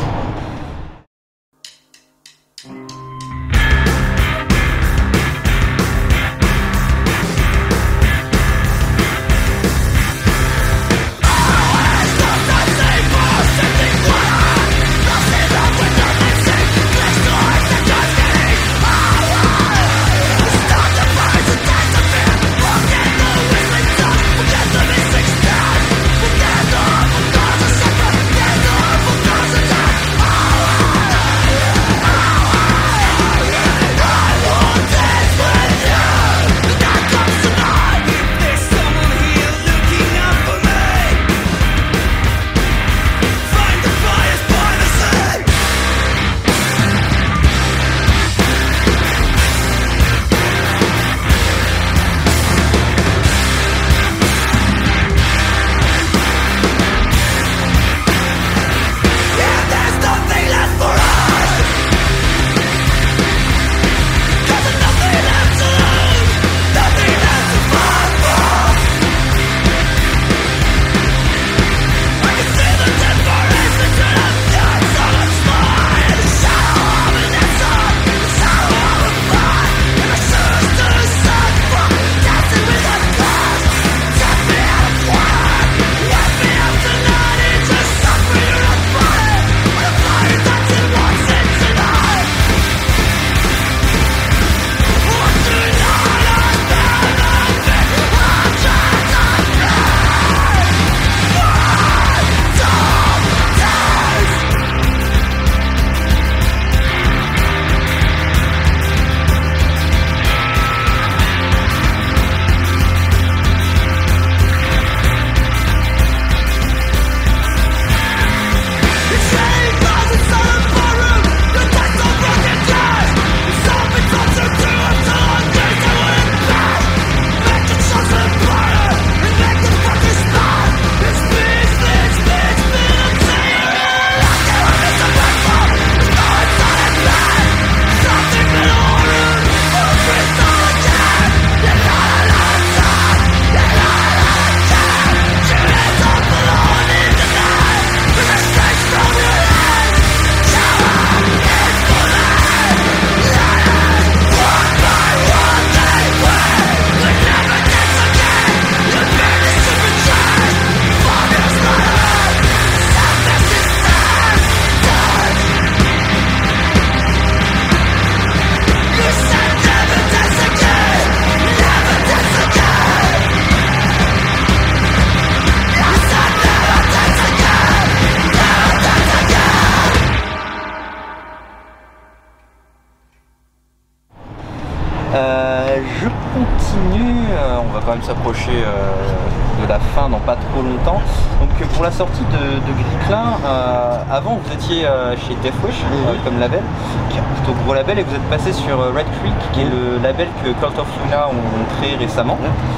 Euh, je continue, euh, on va quand même s'approcher euh, de la fin dans pas trop longtemps. Donc euh, pour la sortie de, de Griclin, euh, avant vous étiez euh, chez Deathwish euh, comme label, qui est un plutôt gros label, et vous êtes passé sur euh, Red Creek, qui est le label que Cult of Luna ont créé récemment.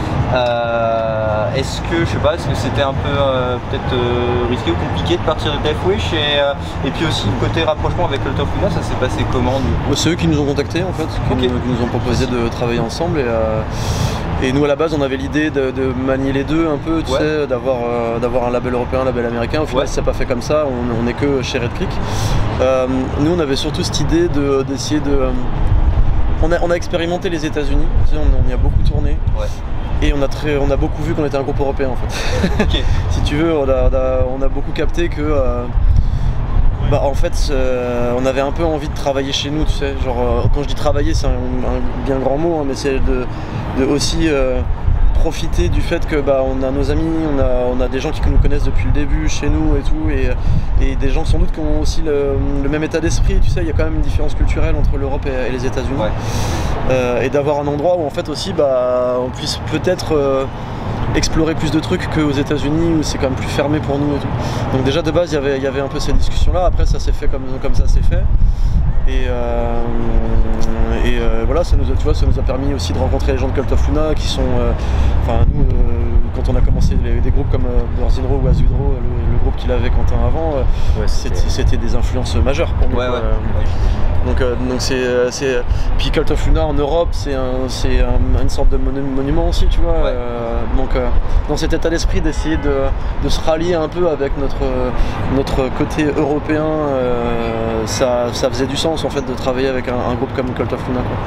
Euh, est-ce que, je sais pas, est-ce que c'était un peu euh, peut-être euh, risqué ou compliqué de partir de Deathwish, et, euh, et puis aussi côté rapprochement avec Cult of Luna, ça s'est passé comment du coup?
C'est eux qui nous ont contactés en fait, qui,
okay.
nous, qui nous ont proposé de travailler ensemble, et, euh, et nous à la base on avait l'idée de, de manier les deux un peu, tu ouais. sais, d'avoir euh, d'avoir un label européen, un label américain. Au final, ouais. ça s'est pas fait comme ça, on n'est que chez Red Creek. Euh, nous on avait surtout cette idée de, d'essayer de... Euh, on, a, on a expérimenté les États-Unis, tu sais, on, on y a beaucoup tourné. Ouais. Et on a, très, on a beaucoup vu qu'on était un groupe européen en fait. Okay. Si tu veux, on a, on a, on a beaucoup capté que euh, bah, en fait euh, on avait un peu envie de travailler chez nous, tu sais. Genre, euh, quand je dis travailler, c'est un, un bien grand mot, hein, mais c'est de, de aussi euh, profiter du fait que bah, on a nos amis, on a, on a des gens qui nous connaissent depuis le début chez nous et tout, et, et des gens sans doute qui ont aussi le, le même état d'esprit, tu sais. Il y a quand même une différence culturelle entre l'Europe et, et les États-Unis. Ouais. Euh, et d'avoir un endroit où en fait aussi bah, on puisse peut-être euh, explorer plus de trucs qu'aux États-Unis où c'est quand même plus fermé pour nous et tout. Donc déjà de base il y avait, il y avait un peu ces discussions-là. Après ça s'est fait comme, comme ça s'est fait. Et, euh, et euh, voilà, ça nous a, tu vois, ça nous a permis aussi de rencontrer les gens de Cult of Luna qui sont, enfin euh, nous, euh, quand on a commencé les, des groupes comme euh, Birds in Row ou Azudro, le, le groupe qu'il avait Quentin avant, euh, ouais, c'était des influences majeures pour nous.
Ouais, ouais.
Euh, donc euh, donc c'est, c'est, puis Cult of Luna en Europe, c'est un, c'est un, une sorte de monument aussi, tu vois. Ouais. Euh, donc euh, dans cet état d'esprit d'essayer de, de se rallier un peu avec notre notre côté européen, euh, ça, ça faisait du sens en fait de travailler avec un, un groupe comme Cult of Luna, quoi.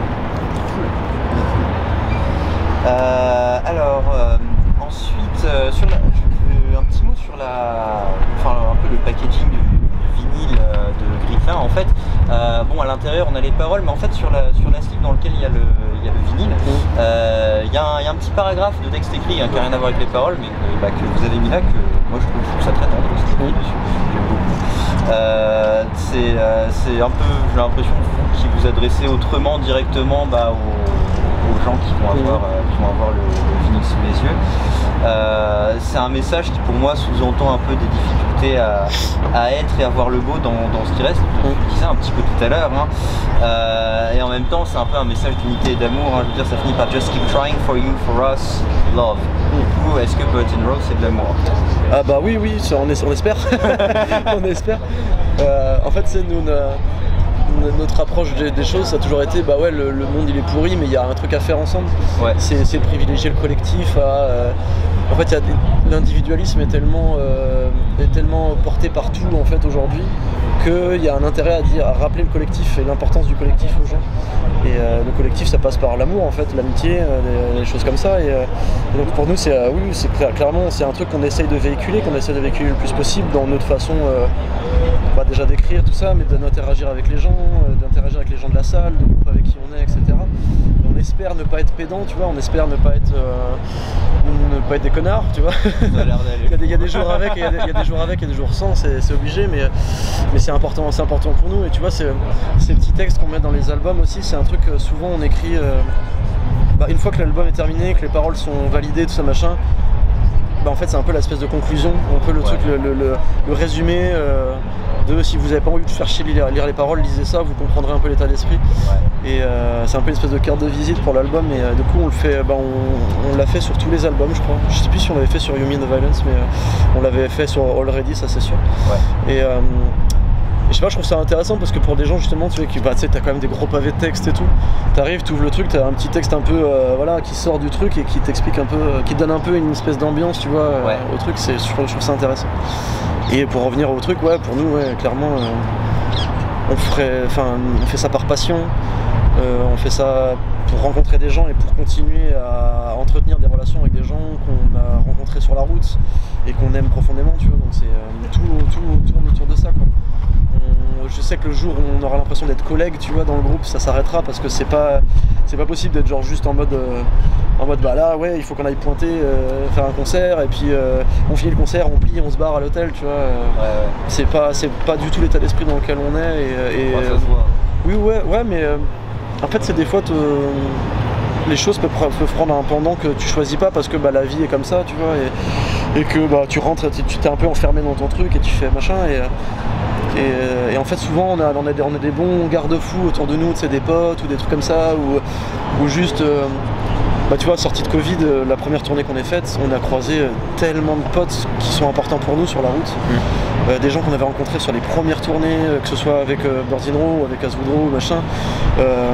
Euh, alors euh, ensuite euh, sur la, je, un petit mot sur la, enfin un peu le packaging du, du vinyle euh, de Griffin en fait. Euh, bon à l'intérieur on a les paroles, mais en fait sur la sur la slip dans lequel il y a le il y a le vinyle, euh, il y, y a un petit paragraphe de texte écrit hein, qui n'a rien à voir avec les paroles, mais que, bah, que vous avez mis là, que moi je trouve, je trouve ça très tendre, c'est écrit dessus, j'aime beaucoup. Euh, c'est euh, c'est un peu, j'ai l'impression qui vous adressez autrement directement bah, aux, aux gens qui vont avoir, euh, qui vont avoir le, le vinyle sous les yeux. Euh, c'est un message qui pour moi sous-entend un peu des difficultés à, à être et à voir le beau dans, dans ce qui reste, je le disais un petit peu tout à l'heure, hein. euh, et en même temps c'est un peu un message d'unité et d'amour, hein. Je veux dire ça finit par just keep trying for you, for us, love. Du coup est-ce que Birds in Row c'est de l'amour?
Ah bah oui oui, on, est, on espère, on espère. Euh, en fait c'est nous, notre approche des, des choses, ça a toujours été bah ouais le, le monde il est pourri mais il y a un truc à faire ensemble. Ouais. C'est de privilégier le collectif à, euh, en fait l'individualisme est tellement euh, est tellement porté partout en fait aujourd'hui qu'il y a un intérêt à dire à rappeler le collectif et l'importance du collectif aux gens. Et euh, le collectif ça passe par l'amour en fait, l'amitié, euh, des choses comme ça. Et, euh, et donc pour nous c'est euh, oui c'est clairement c'est un truc qu'on essaye de véhiculer, qu'on essaye de véhiculer le plus possible dans notre façon euh, bah, déjà d'écrire tout ça, mais d'interagir avec les gens, euh, d'interagir avec les gens de la salle, de groupe avec qui on est, et cetera. Et on espère ne pas être pédant, tu vois, on espère ne pas être euh, ne pas être des connards, tu vois. il, y a des, il y a des jours avec, il y a des, il y a des jours avec et des jours sans, c'est obligé, mais, mais c'est important, c'est important pour nous. Et tu vois, ces petits textes qu'on met dans les albums aussi, c'est un truc que souvent on écrit euh, bah, une fois que l'album est terminé, que les paroles sont validées, tout ça machin. Bah en fait c'est un peu l'espèce de conclusion, un peu le ouais. truc, le, le, le, le résumé euh, de si vous n'avez pas envie de faire chier lire, lire les paroles, lisez ça, vous comprendrez un peu l'état d'esprit. Ouais. Et euh, c'est un peu une espèce de carte de visite pour l'album et euh, du coup on le fait, bah, on, on l'a fait sur tous les albums je crois. Je sais plus si on l'avait fait sur You Mean the Violence mais euh, on l'avait fait sur Already, ça c'est sûr. Ouais. Et, euh, et je sais pas, je trouve ça intéressant parce que pour des gens justement tu sais qui bah, tu sais t'as quand même des gros pavés de texte et tout, t'arrives, t'ouvres le truc, t'as un petit texte un peu euh, voilà qui sort du truc et qui t'explique un peu, euh, qui te donne un peu une espèce d'ambiance tu vois euh, ouais. au truc, c'est je, je trouve ça intéressant. Et pour revenir au truc, ouais pour nous ouais clairement euh, on ferait, enfin on fait ça par passion, euh, on fait ça pour rencontrer des gens et pour continuer à entretenir des relations avec des gens qu'on a rencontrés sur la route et qu'on aime profondément tu vois, donc c'est euh, tout, tout tourne autour de ça quoi. On, je sais que le jour où on aura l'impression d'être collègues tu vois dans le groupe ça s'arrêtera parce que c'est pas c'est pas possible d'être genre juste en mode euh, en mode bah là ouais il faut qu'on aille pointer euh, faire un concert et puis euh, on finit le concert, on plie, on se barre à l'hôtel tu vois, euh, ouais, ouais. c'est pas c'est pas du tout l'état d'esprit dans lequel on est et, et
ouais, ça se voit.
oui ouais ouais mais euh, en fait c'est des fois te, les choses peuvent, peuvent prendre un pendant que tu choisis pas parce que bah, la vie est comme ça tu vois et, et que bah, tu rentres, tu t'es un peu enfermé dans ton truc et tu fais machin et Et, et en fait souvent on a, on a, des, on a des bons garde-fous autour de nous, des potes ou des trucs comme ça ou, ou juste euh, bah tu vois sortie de Covid, euh, la première tournée qu'on ait faite on a croisé euh, tellement de potes qui sont importants pour nous sur la route, mmh. euh, des gens qu'on avait rencontrés sur les premières tournées, euh, que ce soit avec euh, Birds in Row, avec Azudro machin, euh,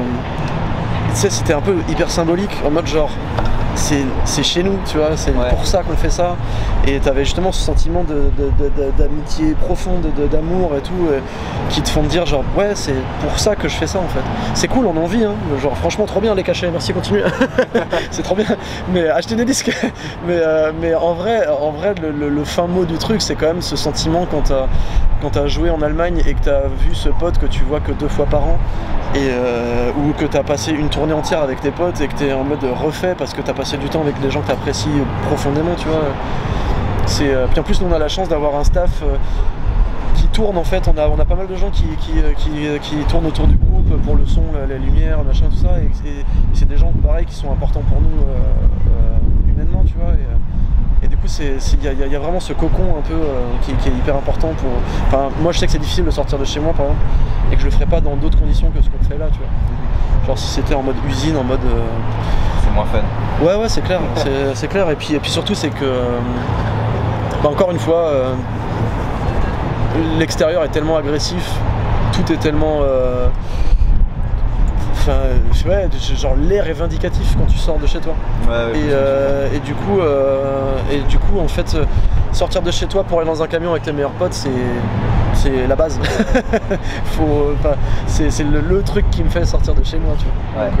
tu sais c'était un peu hyper symbolique en mode genre c'est chez nous, tu vois, c'est ouais. pour ça qu'on fait ça. Et tu avais justement ce sentiment d'amitié profonde, d'amour et tout, euh, qui te font te dire genre ouais c'est pour ça que je fais ça en fait. C'est cool, on a envie, hein. Genre franchement trop bien les cachets, merci, continue. C'est trop bien, mais achetez des disques. mais, euh, mais en vrai, en vrai le, le, le fin mot du truc c'est quand même ce sentiment quand t'as quand t'as joué en Allemagne et que t'as vu ce pote que tu vois que deux fois par an et euh, ou que t'as passé une tournée entière avec tes potes et que t'es en mode refait parce que t'as passé du temps avec des gens que t'apprécies profondément tu vois. C'est euh, puis en plus nous on a la chance d'avoir un staff euh, qui tourne en fait, on a, on a pas mal de gens qui, qui, qui, qui tournent autour du groupe pour le son, la, la lumière, machin tout ça et, et c'est des gens pareil qui sont importants pour nous euh, euh, humainement, tu vois. Et, et du coup, il y, y, y a vraiment ce cocon un peu euh, qui, qui est hyper important pour. Enfin, moi, je sais que c'est difficile de sortir de chez moi, par exemple, et que je le ferais pas dans d'autres conditions que ce qu'on fait là, tu vois. Genre si c'était en mode usine, en mode. Euh...
C'est moins fun.
Ouais, ouais, c'est clair, c'est clair. Et puis, et puis surtout, c'est que. Euh, bah, encore une fois, euh, l'extérieur est tellement agressif, tout est tellement. Euh, Enfin, ouais, genre l'air est vindicatif quand tu sors de chez toi.
Ouais, ouais,
et, euh, et du coup, euh, et du coup, en fait, sortir de chez toi pour aller dans un camion avec tes meilleurs potes, c'est c'est la base. Faut, enfin, c'est le, le truc qui me fait sortir de chez moi, tu vois.
Ouais.
Donc,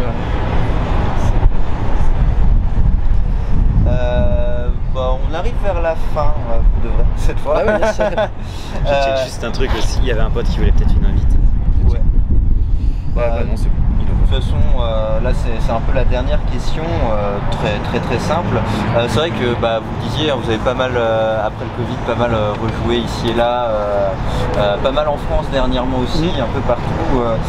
euh... Euh, bah, on arrive vers la fin euh, pour de vrai cette fois.
Ah ouais, yes.
Je check juste un truc aussi. Il y avait un pote qui voulait peut-être une invite.
Ouais.
Bah, bah non, c'est bon.
De toute façon, euh, là c'est un peu la dernière question, euh, très très très simple. Euh, c'est vrai que bah, vous disiez, vous avez pas mal, euh, après le Covid, pas mal euh, rejoué ici et là, euh, euh, pas mal en France dernièrement aussi, mmh. un peu partout. Euh,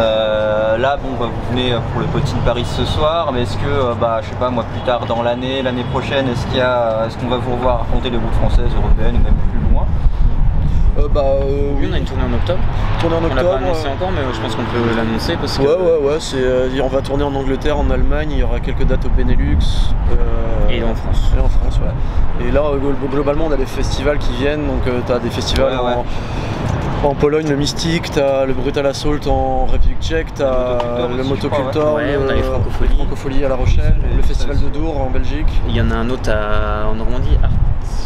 euh, là, bon, bah, vous venez pour le Potin Paris ce soir, mais est-ce que, euh, bah, je sais pas, moi, plus tard dans l'année, l'année prochaine, est-ce qu'il y a, est-ce qu'on va vous revoir raconter les routes françaises, européennes ou même plus loin?
Euh, bah, euh,
oui, on a une tournée en octobre.
Tournée en
on
octobre.
l'a pas annoncé euh... encore, mais je pense qu'on peut l'annoncer parce que.
Ouais, ouais, ouais. C'est, euh, on va tourner en Angleterre, en Allemagne. Il y aura quelques dates au Benelux.
Euh, et en France.
Et en France, ouais. Et là, globalement, on a des festivals qui viennent. Donc, euh, t'as des festivals ouais, ouais. En, en Pologne, le Mystique. T'as le Brutal Assault en République Tchèque. T'as le Motocultor.
Ouais, on a les Francopholies.
Francopholies à La Rochelle. Le Festival de Dour en Belgique.
Il y en a un autre à, en Normandie. Art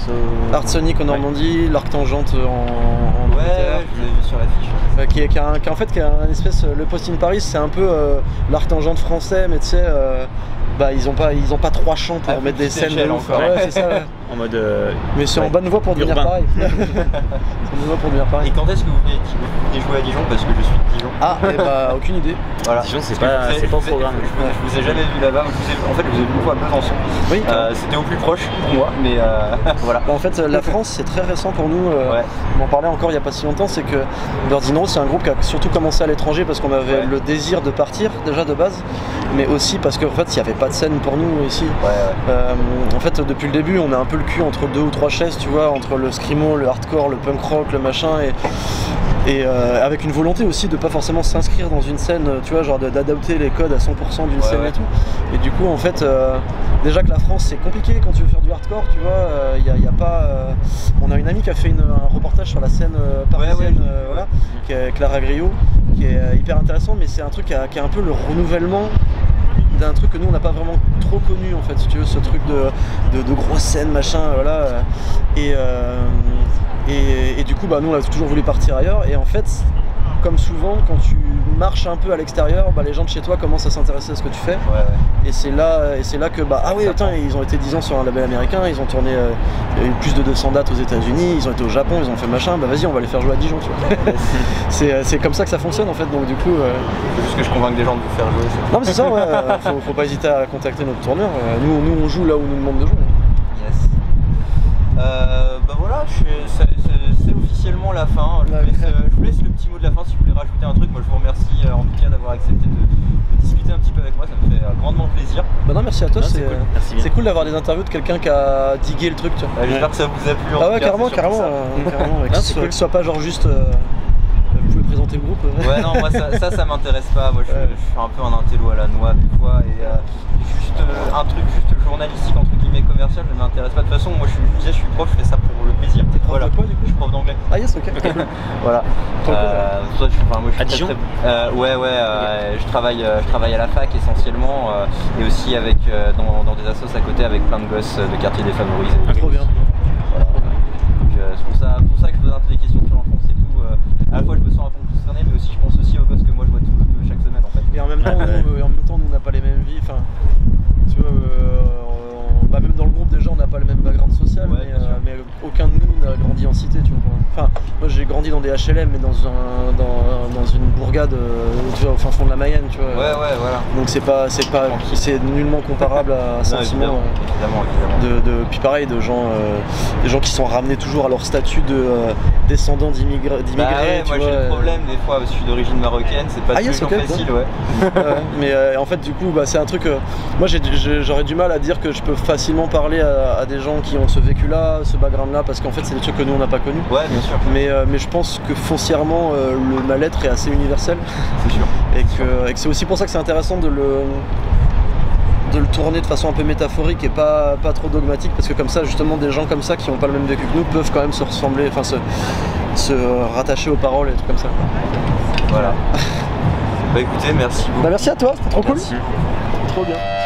Art Sonic en Normandie, ouais. L'Arc Tangente en, en Angleterre.
Ouais, je l'ai vu sur l'affiche.
Euh, qui, qui, qui en fait qui a un espèce, le Potin Paris, c'est un peu euh, l'Arc Tangente français, mais tu sais, euh, bah ils ont pas, ils ont pas trois champs pour ah, mettre des scènes de ouf. Ouais, c'est ça. Ouais.
En mode. Euh,
mais c'est
ouais.
en bonne voie pour devenir pareil. C'est en bonne voie pour devenir pareil.
Et quand est-ce que vous venez, vous venez jouer à Dijon, parce que je suis de Dijon?
Ah, et bah aucune idée.
Voilà. Dijon, c'est pas, c'est pas au programme.
Je, je, je vous ai jamais vu là-bas. En fait, je vous ai vu une fois à Besançon.
Oui.
Euh, C'était au plus proche pour moi, mais euh, voilà.
Bah, en fait, la France, c'est très récent pour nous. Euh, ouais. On en parlait encore il y a pas si longtemps. C'est que Birds in Row, c'est un groupe qui a surtout commencé à l'étranger parce qu'on avait ouais. le désir de partir déjà de base, mais aussi parce qu'en fait, il n'y avait pas de scène pour nous ici.
Ouais, ouais.
Euh, en fait, depuis le début, on a un peu le cul entre deux ou trois chaises, tu vois, entre le screamo, le hardcore, le punk rock, le machin, et, et euh, avec une volonté aussi de pas forcément s'inscrire dans une scène, tu vois, genre d'adapter les codes à cent pour cent d'une ouais, scène ouais. et tout. Et du coup, en fait, euh, déjà que la France, c'est compliqué quand tu veux faire du hardcore, tu vois, il euh, n'y a, a pas... Euh, on a une amie qui a fait une, un reportage sur la scène euh, parisienne, ouais, ouais, euh, voilà, qui est Clara Griot, qui est euh, hyper intéressant, mais c'est un truc qui, a, qui est un peu le renouvellement d'un truc que nous on n'a pas vraiment trop connu en fait, si tu veux, ce truc de, de, de grosses scènes machin, voilà. Et, euh, et, et du coup bah nous on a toujours voulu partir ailleurs, et en fait comme souvent quand tu marches un peu à l'extérieur, bah, les gens de chez toi commencent à s'intéresser à ce que tu fais. Ouais, ouais. Et c'est là, et c'est là que bah ah oui putain, ils ont été dix ans sur un label américain, ils ont tourné euh, il y a eu plus de deux cents dates aux États-Unis, ils ont été au Japon, ils ont fait machin, bah vas-y on va les faire jouer à Dijon, tu vois. C'est comme ça que ça fonctionne en fait, donc du coup. Euh...
C'est juste que je convainc des gens de vous faire jouer.
Non mais c'est ça, ouais. faut, faut pas hésiter à contacter notre tourneur. Nous, nous on joue là où on nous demande de jouer.
Yes. Euh, bah voilà, c'est officiellement la fin. Je vous, laisse, euh, je vous laisse le petit mot de la fin si vous voulez rajouter un truc. Moi je vous remercie euh, en tout cas d'avoir accepté de, de discuter un petit peu avec moi, ça me fait euh, grandement plaisir.
Bah non, merci à toi, c'est cool,
cool
d'avoir des interviews de quelqu'un qui a digué le truc.
Bah, J'espère que ça vous a plu. En
ah ouais,
tout cas,
carrément, carrément, euh, carrément. Que,
ah,
ce soit,
cool.
que ce soit pas genre juste. Euh, vous pouvez présenter le groupe.
Ouais, non, moi ça, ça, ça m'intéresse pas. Moi je, ouais. je suis un peu un intello à la noix des fois. Et euh, juste euh, un truc juste journalistique entre guillemets commercial ne m'intéresse pas. De toute façon, moi je, suis, je disais, je suis prof, je fais ça pour le plaisir.
T'es prof
voilà.
de quoi du coup?
Je suis prof d'anglais.
Ah yes, ok. okay.
Voilà. Euh, soit je, enfin, moi, je suis
à Dijon
très, très, euh, ouais, ouais. Euh, je, travaille, euh, je travaille à la fac essentiellement euh, et aussi avec, euh, dans, dans des assos à côté avec plein de gosses de quartiers défavorisés.
Ah, trop bien.
Voilà. Donc euh, c'est pour ça, pour ça que je pose un peu des questions sur l'enfance et tout. Euh, à la fois je me sens un peu concerné, mais aussi je pense aussi aux gosses que moi je vois tout, tout, chaque semaine en fait.
Et en même temps,
ouais.
nous, en même temps, nous on n'a pas les mêmes vies. Enfin, tu vois, euh, on, bah, même dans le groupe déjà on n'a pas le même background social,
ouais,
mais, euh, mais aucun de nous n'a grandi en cité, tu vois. Enfin, moi j'ai grandi dans des H L M, mais dans un dans, dans une bourgade, euh, tu vois, au fin fond de la Mayenne, tu vois.
Ouais, ouais, voilà.
Donc c'est pas, c'est pas, c'est nullement comparable à un sentiment.
Non, évidemment,
euh,
évidemment,
de, de, puis pareil, de gens, euh, des gens qui sont ramenés toujours à leur statut de euh, descendants d'immigrés.
Bah ouais, moi j'ai le problème des fois, je suis d'origine marocaine, c'est pas
ah, yes,
toujours
okay,
facile,
ouais.
ouais.
euh, mais euh, en fait, du coup, bah, c'est un truc. Euh, moi, j'aurais du mal à dire que je peux facilement parler à, à des gens qui ont ce vécu-là, ce background-là, parce qu'en fait, c'est des trucs que nous on n'a pas connus.
Ouais, bien sûr.
Mais, euh, mais je pense que foncièrement, euh, le mal-être est assez universel.
C'est sûr.
Et que, et que c'est aussi pour ça que c'est intéressant de le, de le tourner de façon un peu métaphorique et pas, pas trop dogmatique, parce que comme ça, justement, des gens comme ça qui n'ont pas le même vécu que nous peuvent quand même se ressembler, enfin se, se rattacher aux paroles et tout comme ça.
Voilà. Bah écoutez, merci beaucoup.
Bah merci à toi, c'était trop cool.
Merci.
Trop bien.